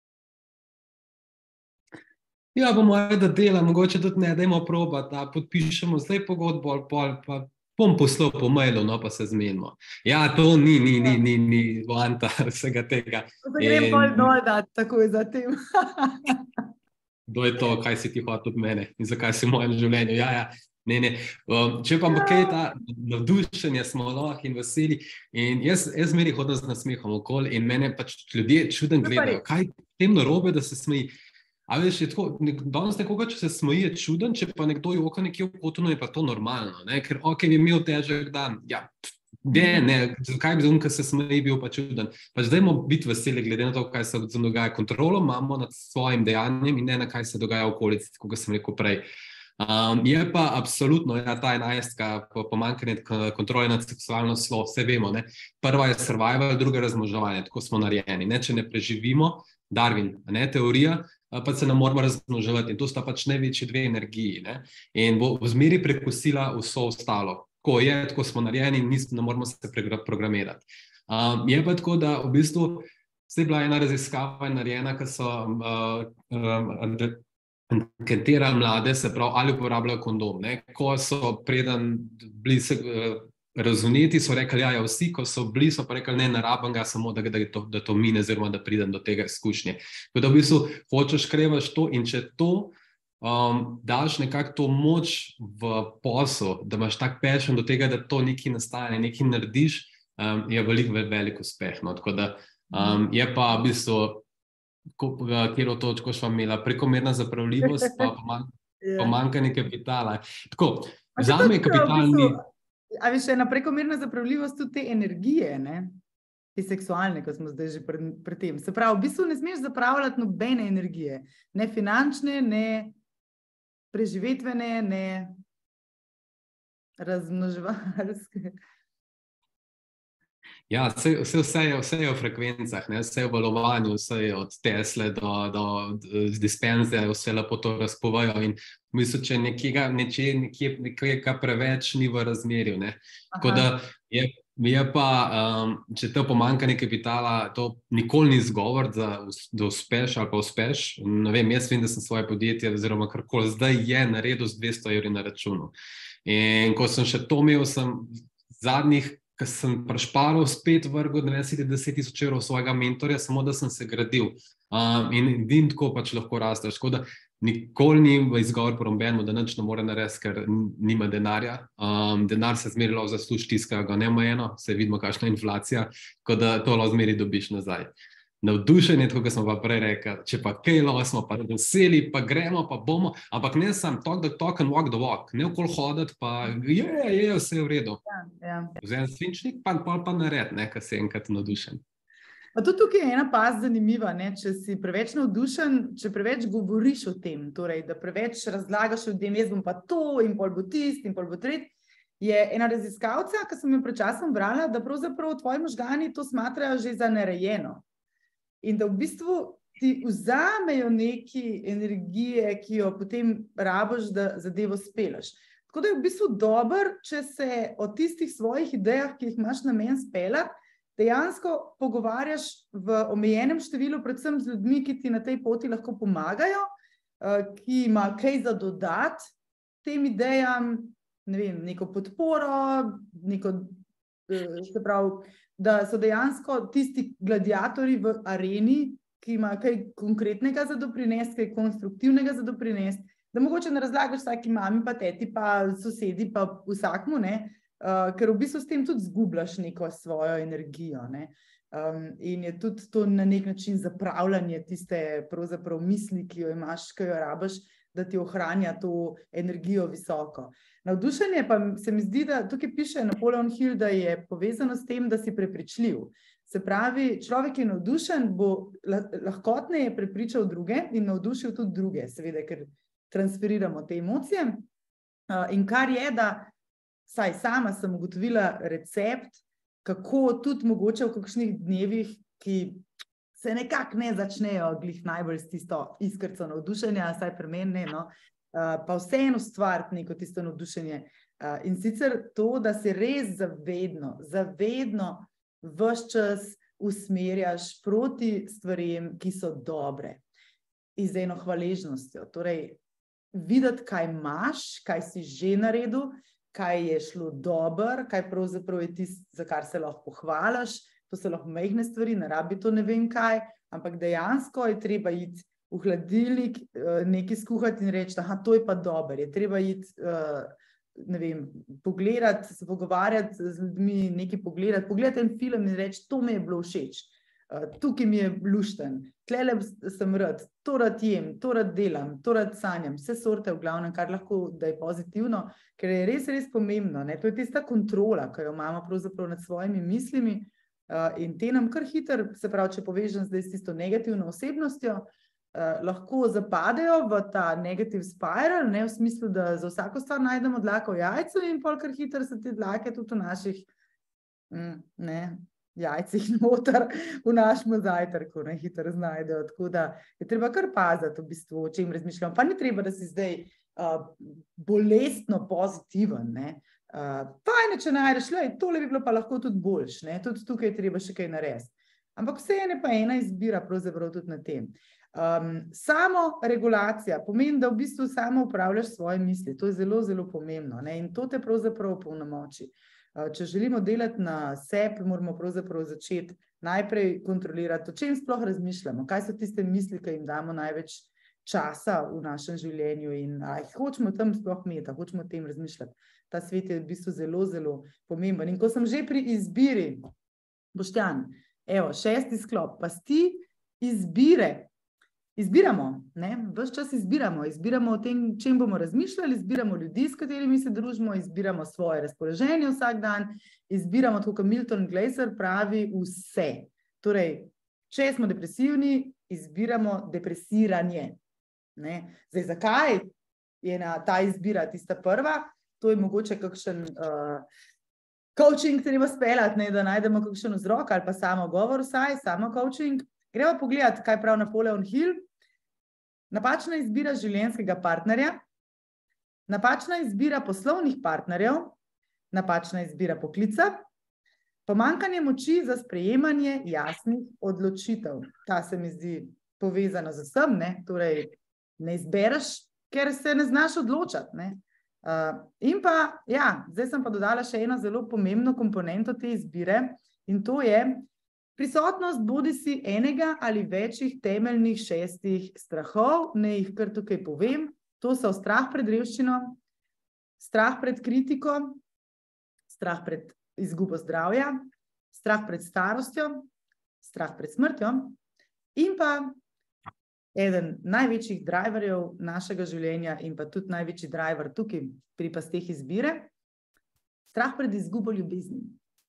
Ja, po moje, da dela, mogoče tudi ne, dajmo probati, da podpišemo zdaj pogodbo ali pa bom poslal po mailu, no, pa se zmenimo. Ja, to ni vanta vsega tega. To se grem pol dol dati, takoj za tem. Kdo je to, kaj si ti hotel od mene in zakaj si v mojem življenju? Ja, ne. Če pa kaj ta navdušenje smo lahko in veseli in jaz zmeri hodim z nasmehom okoli in mene pač ljudje čuden gledajo. Kaj tem narobe, da se smeji? A veš, je tako, danes nekoga, če se smeji, je čuden, če pa nekdo joka nekje v kotonu, je pa to normalno, ne? Ker bi imel težek dan, ja, ne, zakaj bi zunka se smeji bil pa čuden? Pač dajmo biti veseli, glede na to, kaj se dogaja. Kontrolo imamo nad svojim dejanjem in ne na kaj se dogaja v okolici, kot sem rekel prej. Je pa absolutno ta 11, pomanjkanje kontrole nad seksualnostjo, vse vemo, ne? Prva je survival, druga razmnoževanje, tako smo narejeni, ne? Če ne preživimo, Darwin, ne, teorija, pa se ne moramo razmnoževati in to sta pač največji 2 energiji, ne? In bo v zmeri prekosila vso ostalo. Ko je, tako smo narejeni in ne moramo se programirati. Je pa tako, da v bistvu zdaj bila ena raziskava narejena, ki so anketirali mlade, se pravi, ali uporabljajo kondom, ne? Ko so preden bili razumeti, so rekli, ja, vsi, ko so bili, so pa rekli, ne rabim ga, samo da to mine, oziroma da pridem do tega izkušnje. Tako da v bistvu hočeš, krevaš to in če to daš nekako to moč v posel, da imaš tak passion do tega, da to nekaj nastane, nekaj narediš, je velik uspeh. No? Tako da je pa v bistvu, katero točko sva imela, prekomerna zapravljivost, pa pomanjkanje kapitala. Tako, zame kapital ni... A veš, ena prekomerna zapravljivost tudi te energije, ne? Te seksualne, ko smo zdaj že pri tem. Se pravi, v bistvu ne smeš zapravljati nobene energije. Ne finančne, ne preživetvene, ne razmnoževalske. Ja, vse je v frekvencah, ne? Vse je v valovanju, vse je od Tesle do dispenze, vse lepo to razpovajo in v bistvu, če nekje preveč ni v razmerju, ne? Tako da je pa, če to pomanjkanje kapitala, to nikoli ni izgovor, da uspeš ali pa uspeš. Ne vem, jaz vem, da sem svoje podjetje oziroma karkoli zdaj je naredil z 200 € na računu. In ko sem še to imel, sem zadnjih, ko sem prešparal spet vrgel 10 000 € svojega mentorja, samo da sem se gradil. In tako pač lahko rasteš. Tako da nikoli ni izgovor pri nobenemu, da nič ne more narediti, ker nima denarja. Denar se zmeri lahko zasluži, tiskajo ga neomejeno, se vidimo, kakšna inflacija, tako da to lahko zmeri dobiš nazaj. Navdušenje, tako kot smo pa prej rekli, če pa kaj lahko smo pa veseli, pa gremo, pa bomo, ampak ne sam talk the talk and walk the walk, ne okoli hoditi, pa je vse v redu. Vzem svinčnik, pa nared, ne, ko si enkrat navdušen. Pa tudi tukaj je ena past zanimiva, ne, če si preveč navdušen, če preveč govoriš o tem, torej, da preveč razlagaš ljudem, jaz bom pa to in pol bo tist in pol bo tret, je ena raziskavca, ki sem jo pred časom brala, da pravzaprav tvoji možgani to smatrajo že za narejeno. In da v bistvu ti vzamejo neki energije, ki jo potem rabiš, da zadevo speleš. Tako da je v bistvu dober, če se o tistih svojih idejah, ki jih imaš namen speljati, dejansko pogovarjaš v omejenem številu, predvsem z ljudmi, ki ti na tej poti lahko pomagajo, ki ima kaj za dodati tem idejam, ne vem, neko podporo, se pravi, da so dejansko tisti gladiatorji v areni, ki ima kaj konkretnega za doprinesti, kaj konstruktivnega za doprinesti, da mogoče ne razlagaš vsaki mami, pa teti, pa sosedi, pa vsakmu, ne, ker v bistvu s tem tudi zgubljaš neko svojo energijo, ne. In je tudi to na nek način zapravljanje tiste pravzaprav misli, ki jo imaš, ki jo rabiš, da ti ohranja to energijo visoko. Navdušenje pa se mi zdi, da tukaj piše Napoleon Hill, da je povezano s tem, da si prepričljiv. Se pravi, človek je navdušen, bo lahkotneje prepričal druge in navdušil tudi druge, seveda, ker transferiramo te emocije. In kar je, da saj sama sem ugotovila recept, kako tudi mogoče v kakšnih dnevih, ki se nekako ne začnejo glih najbolj s tisto iskrico navdušenja, saj pri meni ne, no, pa vseeno ustvariti neko tisto navdušenje. In sicer to, da se res zavedno ves čas usmerjaš proti stvarem, ki so dobre, z eno hvaležnostjo. Torej, videti, kaj imaš, kaj si že naredil, kaj je šlo dobro, kaj pravzaprav je tisto, za kar se lahko pohvališ. To so lahko majhne stvari, ne rabi to ne vem kaj, ampak dejansko je treba iti v hladilnik, nekaj skuhati in reči, aha, to je pa dobro, je treba iti, ne vem, pogledati, se pogovarjati z ljudmi, nekaj pogledati en film in reči, to mi je bilo všeč, tukaj mi je lušten, tlele sem rad, to rad jem, to rad delam, to rad sanjam, vse sorte v glavnem, kar lahko, da je pozitivno, ker je res pomembno, ne? To je tista kontrola, ki jo imamo pravzaprav nad svojimi mislimi, in te nam kar hitro, se pravi, če povežem zdaj s tisto negativno osebnostjo, lahko zapadejo v ta negative spiral, ne, v smislu, da za vsako stvar najdemo dlako v jajcu in pol kar hitro se te dlake tudi v naših jajcih noter, v našem zajtrku, ne, hitro znajdejo, tako da je treba kar paziti v bistvu, o čem razmišljamo. Pa ni treba, da si zdaj bolestno pozitiven, ne. Fajn, če najdeš, tole bi bilo pa lahko tudi boljš, ne, tudi tukaj je treba še kaj narediti. Ampak vseeno pa ena izbira pravzaprav tudi na tem. Samo regulacija pomeni, da v bistvu samo upravljaš svoje misli, to je zelo pomembno, ne, in to te pravzaprav opolnomoči. Če želimo delati na sebi, moramo pravzaprav začeti najprej kontrolirati, o čem sploh razmišljamo, kaj so tiste misli, ki jim damo največ časa v našem življenju in hočemo tam sploh imeti, hočemo o tem razmišljati. Ta svet je v bistvu zelo pomemben. In ko sem že pri izbiri, Boštjan, evo, 6. sklop, pa ti izbiramo, ne, ves čas izbiramo o tem, čem bomo razmišljali, izbiramo ljudi, s katerimi se družimo, izbiramo svoje razpoloženje vsak dan, izbiramo, tako kot Milton Glaser pravi, vse. Torej, če smo depresivni, izbiramo depresiranje. Ne? Zdaj, zakaj je ta izbira tista prva? To je mogoče kakšen coaching treba speljati, ne, da najdemo kakšen vzrok ali pa samogovor vsaj, samo coaching. Gremo pogledati, kaj pravi Napoleon Hill. Napačna izbira življenjskega partnerja, napačna izbira poslovnih partnerjev, napačna izbira poklica, pomanjkanje moči za sprejemanje jasnih odločitev. Ta se mi zdi povezana z vsem, ne, torej ne izbereš, ker se ne znaš odločati, ne. In pa, ja, zdaj sem pa dodala še eno zelo pomembno komponento te izbire in to je prisotnost bodisi enega ali večjih temeljnih 6 strahov, ne jih kar tukaj povem, to so strah pred revščino, strah pred kritiko, strah pred izgubo zdravja, strah pred starostjo, strah pred smrtjo in pa eden največjih driverjev našega življenja in pa tudi največji driver tukaj pri pasteh izbire, strah pred izgubo ljubezni.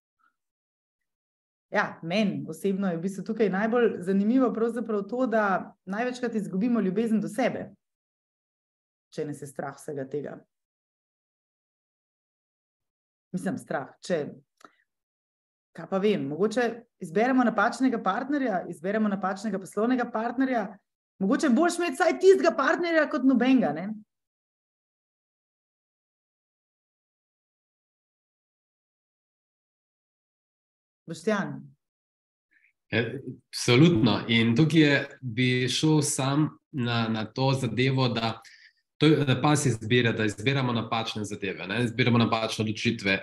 Ja, meni osebno je v bistvu tukaj najbolj zanimivo pravzaprav to, da največkrat izgubimo ljubezen do sebe, če ne se strah vsega tega. Mislim, strah, kaj pa vem, mogoče izberemo napačnega partnerja, izberemo napačnega poslovnega partnerja, mogoče boljš imeti vsaj tistega partnerja kot nobenega, ne? Boštjan. Absolutno. In tukaj bi šel sam na to zadevo, da to je pas izbire, da izbiramo napačne zadeve, ne? Izbiramo napačne odločitve.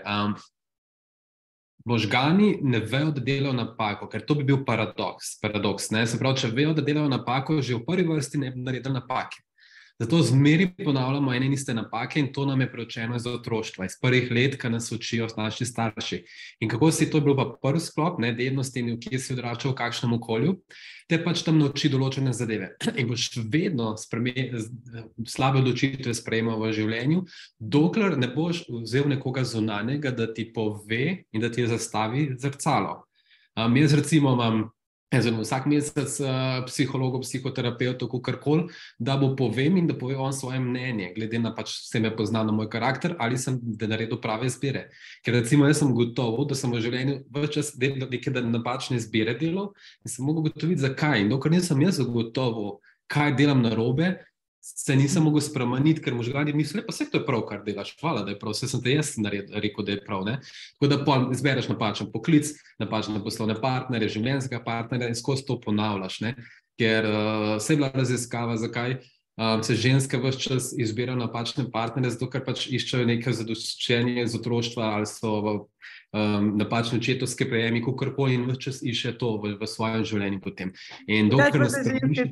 Možgani ne vejo, da delajo napako, ker to bi bil paradoks, ne? Se pravi, če vejo, da delajo napako, že v prvi vrsti ne bi naredili napake. Zato zmeri ponavljamo ene in iste napake in to nam je preučeno iz otroštva, iz prvih let, ko nas učijo naši starši. In kako si to bil pa prvi sklop, ne, dednosti in kje si odraščal, v kakšnem okolju, te pač tam nauči določene zadeve. In boš vedno slabe odločitve sprejemal v življenju, dokler ne boš vzel nekoga zunanjega, da ti pove in da ti zastavi zrcalo. Jaz recimo imam vsak mesec psihologov, psihoterapeutov, kakorkoli, da mu povem in da pove on svoje mnenje, glede na pač se me pozna na moj karakter, ali sem naredil prave izbire. Ker recimo jaz sem gotovo, da sem v življenju ves čas neke napačne izbire delal in sem mogel ugotoviti, zakaj. In dokler nisem jaz gotovo, kaj delam narobe, se nisem mogel spremeniti, ker možgani mislijo, pa vse to je prav, kar delaš, hvala, da je prav, vse sem te jaz rekel, da je prav, ne? Tako da pol izbereš napačen poklic, napačne poslovne partnerje, življenjskega partnerja in skozi to ponavljaš, ne? Ker se je bila raziskava, zakaj se ženske ves čas izbirajo napačne partnerje, zato ker pač iščejo nekaj zadoščenje iz otroštva ali so napačne očetovske prejemi, kakorkoli in ves čas išče to v svojem življenju potem. In dokler nas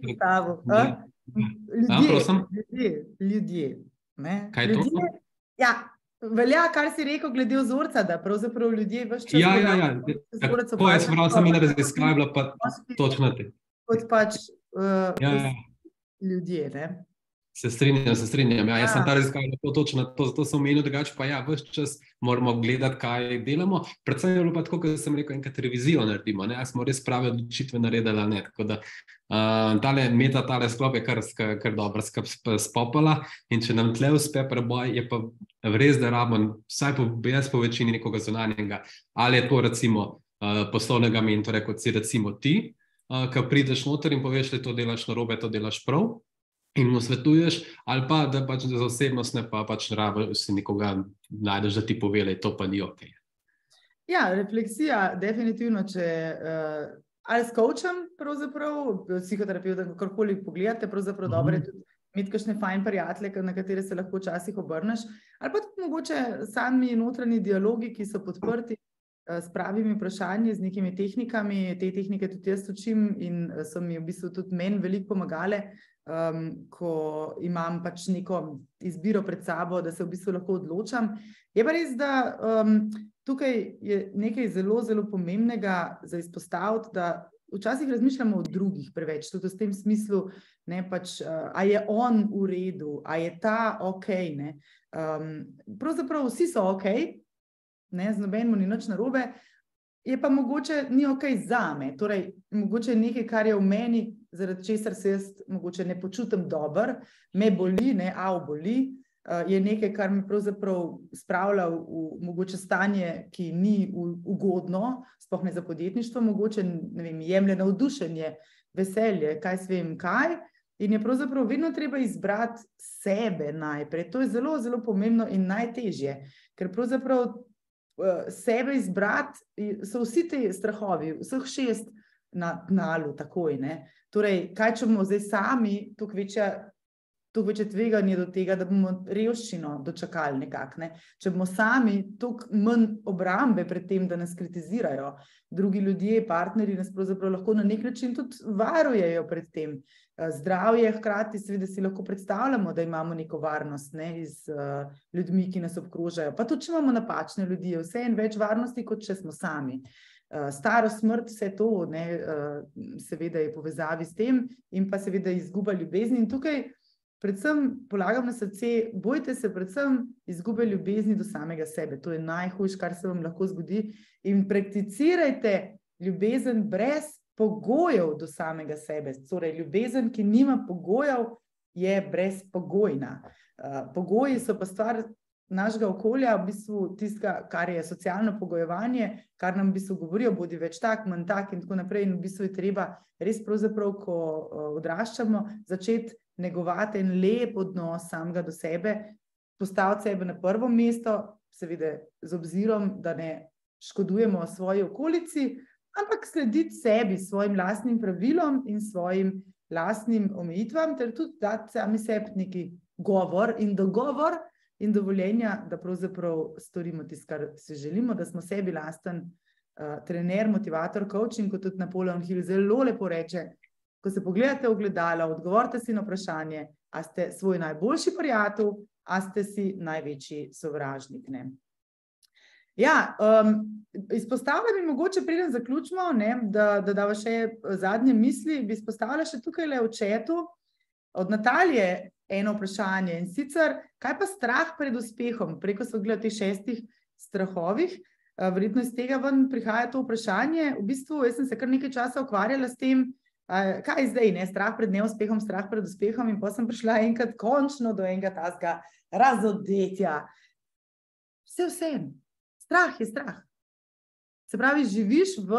Ljudje. Kaj je to? Ja, velja, kar si rekel glede vzorca, da pravzaprav ljudje ves čas... Ja. Tako je, sem imela raziskave, bila pa točno te. Kot pač ljudje, ne? Se strinjam. Ja, jaz sem ta raziskava točno to, zato sem omenil, drugače pa ja, ves čas moramo gledati, kaj delamo. Predvsem je bilo pa tako, kot sem rekel, enkrat revizijo naredimo, ne? Ali smo res prave odločitve naredili, ne? Tako da tale sklop je kar dobro spopala in če nam tle uspe preboj, je pa res, da rabimo vsaj po večini nekoga zunanjega. Ali je to recimo poslovnega mentorja, kot si recimo ti, ko prideš noter in poveš, da to delaš narobe, to delaš prav, in mu svetuješ, ali pa da pač za osebnost ne pa pač rabiš nekoga najdeš, da ti pove, da to pa ni okej. Ja, refleksija, definitivno, če ali s coachem, pravzaprav, psihoterapeuta, kakorkoli pogledate, pravzaprav dobro je tudi imeti kakšne fajn prijatelje, na katere se lahko včasih obrneš, ali pa tudi mogoče sami notranji dialogi, ki so podprti s pravimi vprašanji, z nekimi tehnikami. Te tehnike tudi jaz učim in so mi v bistvu tudi meni veliko pomagale, ko imam pač neko izbiro pred sabo, da se v bistvu lahko odločam. Je pa res, da tukaj je nekaj zelo, zelo pomembnega za izpostaviti, da včasih razmišljamo o drugih preveč, tudi v tem smislu, ne, pač, a je on v redu, a je ta okej, ne. Pravzaprav vsi so okej, ne, z nobenemu ni nič narobe, je pa mogoče ni okej zame, torej mogoče nekaj, kar je v meni, zaradi česar se jaz mogoče ne počutim dobro, me boli, ne, boli, je nekaj, kar me pravzaprav spravlja v mogoče stanje, ki ni ugodno, sploh ne za podjetništvo, mogoče, ne vem, jemlje navdušenje, veselje, kaj svem kaj, in je pravzaprav vedno treba izbrati sebe najprej. To je zelo, zelo pomembno in najtežje, ker pravzaprav sebe izbrati so vsi te strahovi, vseh 6 na dnalu takoj, ne. Torej, kaj če bomo zdaj sami, toliko večje tveganje do tega, da bomo revščino dočakali nekako, ne. Če bomo sami toliko manj obrambe pred tem, da nas kritizirajo, drugi ljudje, partnerji nas pravzaprav lahko na nek način tudi varujejo pred tem. Zdravje, hkrati seveda si lahko predstavljamo, da imamo neko varnost, ne, z ljudmi, ki nas obkrožajo. Pa tudi, če imamo napačne ljudi, je vse en več varnosti, kot če smo sami. Starost, smrt, vse to, ne, seveda je povezavi s tem in pa seveda izguba ljubezni. In tukaj predvsem polagam na srce, bojte se predvsem izgube ljubezni do samega sebe. To je najhujše, kar se vam lahko zgodi. In prakticirajte ljubezen brez pogojev do samega sebe. Torej, ljubezen, ki nima pogojev, je brezpogojna. Pogoji so pa stvar našega okolja, v bistvu tistega, kar je socialno pogojevanje, kar nam v bistvu govorijo, bodi več tak, manj tak in tako naprej. In v bistvu je treba res pravzaprav, ko odraščamo, začeti negovati en lep odnos samega do sebe, postaviti sebe na prvo mesto, seveda z obzirom, da ne škodujemo svoji okolici, ampak slediti sebi, svojim lastnim pravilom in svojim lastnim omejitvam, ter tudi dati sami sebi neki govor in dogovor in dovoljenja, da pravzaprav storimo tisto, kar si želimo, da smo sebi lasten trener, motivator, coach, in kot tudi Napoleon Hill zelo lepo reče, ko se pogledate v ogledalo, odgovorite si na vprašanje, a ste svoj najboljši prijatelj, a ste si največji sovražnik, ne. Ja, izpostavljam in mogoče preden zaključimo, ne, da dava še zadnje misli, bi izpostavila še tukaj v chatu od Natalije eno vprašanje, in sicer, kaj pa strah pred uspehom? Preko so gledali teh 6 strahovih, verjetno iz tega ven prihaja to vprašanje. V bistvu, jaz sem se kar nekaj časa ukvarjala s tem, kaj zdaj, ne, strah pred neuspehom, strah pred uspehom, in potem sem prišla enkrat končno do enega tazga razodetja. Vsem. Strah je strah. Se pravi, živiš v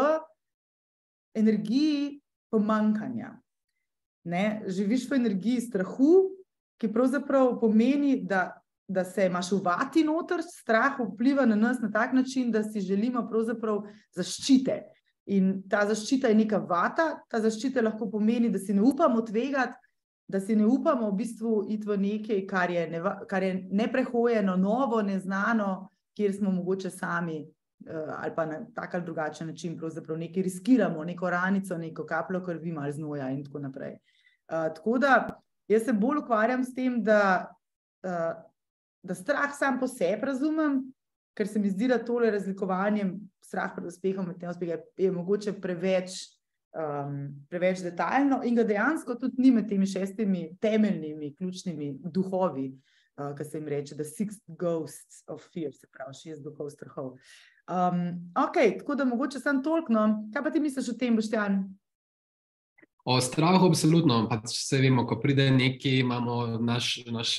energiji pomanjkanja. Ne? Živiš v energiji strahu, ki pravzaprav pomeni, da se imaš v vati noter, strah vpliva na nas na tak način, da si želimo pravzaprav zaščite. In ta zaščita je neka vata, ta zaščita lahko pomeni, da si ne upamo tvegati, da si ne upamo v bistvu iti v nekaj, kar je neprehojeno, novo, neznano, kjer smo mogoče sami ali pa na tak ali drugačen način pravzaprav nekaj riskiramo, neko ranico, neko kapljo krvi, malo znoja in tako naprej. Tako da jaz se bolj ukvarjam s tem, da strah sam po sebi razumem, ker se mi zdi, da tole razlikovanje strah pred uspehom med neuspehom je mogoče preveč detaljno in ga dejansko tudi ni med temi 6 temeljnimi, ključnimi duhovi, ki se jim reče, the 6 ghosts of fear, se pravi 6 duhov strahov. Ok, tako da mogoče samo toliko, no. Kaj pa ti misliš o tem, Boštjan? O strahu absolutno, pač vse vemo, ko pride nekaj, imamo naš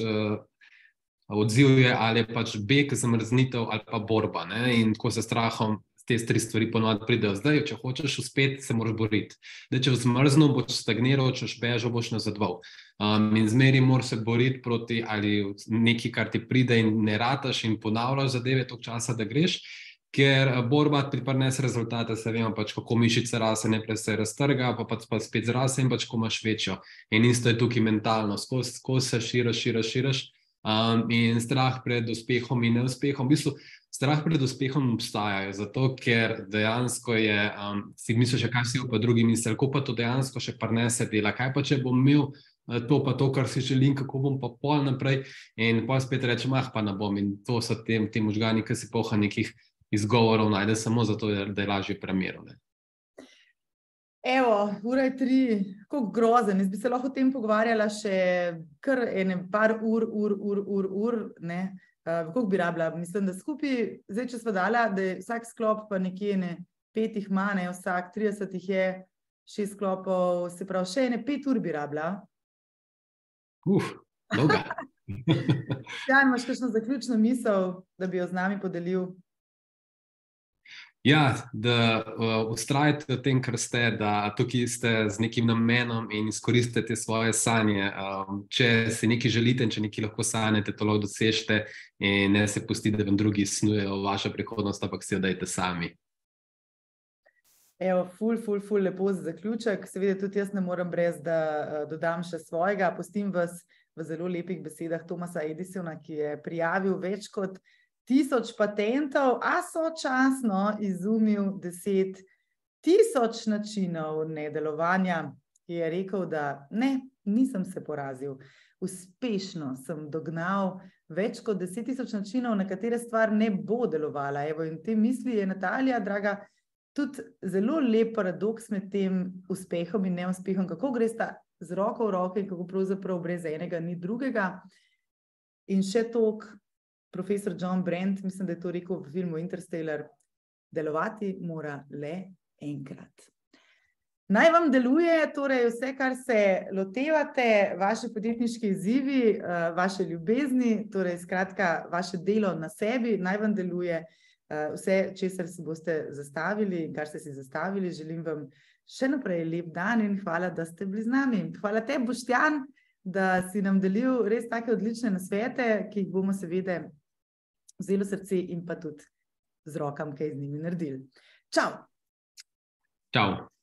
odziv je ali pač beg, zamrznitev ali pa borba, ne? In tako se strahom te 3 stvari ponovno pridejo. Zdaj, če hočeš uspeti, se moraš boriti. Da, če v zmrznu boš stagniral, če boš bežal, boš nazadval. In zmeri moraš se boriti proti ali nekaj, kar ti pride in ne rataš in ponavljaš zadeve toliko časa, da greš, ker borba ti prinese rezultate, se vemo pač, kako mišica raste, najprej se raztrga, pa spet zraste in pač, ko imaš večjo. In isto je tukaj mentalno, skozi se širiš. In strah pred uspehom in neuspehom, v bistvu strah pred uspehom obstaja, zato ker dejansko je, si misliš, kaj si pa drugi misli, kako pa to dejansko še prinese dela, kaj pa če bom imel to pa to, kar si želim, kako bom pa pol naprej, in pol spet rečem, pa ne bom, in to so te možgani, ki si poha nekih izgovorov najde samo zato, da je lažje premeril. Evo, ura je 3, kako grozen, jaz bi se lahko o tem pogovarjala še kar par ur, ne, koliko bi rabila, mislim, da skupaj, zdaj, če sva dala, da je vsak sklop pa nekje 5 jih ima, ne, vsak 30 jih je, 6 sklopov, se pravi, še 5 ur bi rabila. Dolga. Jan, imaš kakšno zaključno misel, da bi jo z nami podelil? Ja, da vztrajate v tem, kar ste, da tukaj ste z nekim namenom in izkoristite svoje sanje. Če si nekaj želite in če nekaj lahko sanjate, to lahko dosežete in ne se pustite, da vam drugi snujejo vašo prihodnost, ampak si jo dajte sami. Evo, ful lepo za zaključek. Seveda tudi jaz ne morem brez, da dodam še svojega. Pustim vas v zelo lepih besedah Thomasa Edisona, ki je prijavil več kot 1000 patentov, a sočasno izumil 10 000 načinov nedelovanja, ki je rekel, da ne, nisem se porazil. Uspešno sem dognal več kot 10 000 načinov, na katere stvar ne bo delovala. Evo, in te misli je Natalija, draga, tudi zelo lep paradoks med tem uspehom in neuspehom, kako gre sta z roko v roke in kako pravzaprav brez enega ni drugega. In še toliko, profesor John Brent, mislim, da je to rekel v filmu Interstellar, delovati mora le enkrat. Naj vam deluje torej vse, kar se lotevate, vaši podjetniški izzivi, vaše ljubezni, torej skratka vaše delo na sebi, naj vam deluje vse, česar si boste zastavili, kar ste si zastavili. Želim vam še naprej lep dan in hvala, da ste bili z nami. Hvala tebi, Boštjan, da si nam delil res take odlične nasvete, ki jih bomo seveda vzeli v srce in pa tudi z rokami kaj z njimi naredili. Čau! Čau!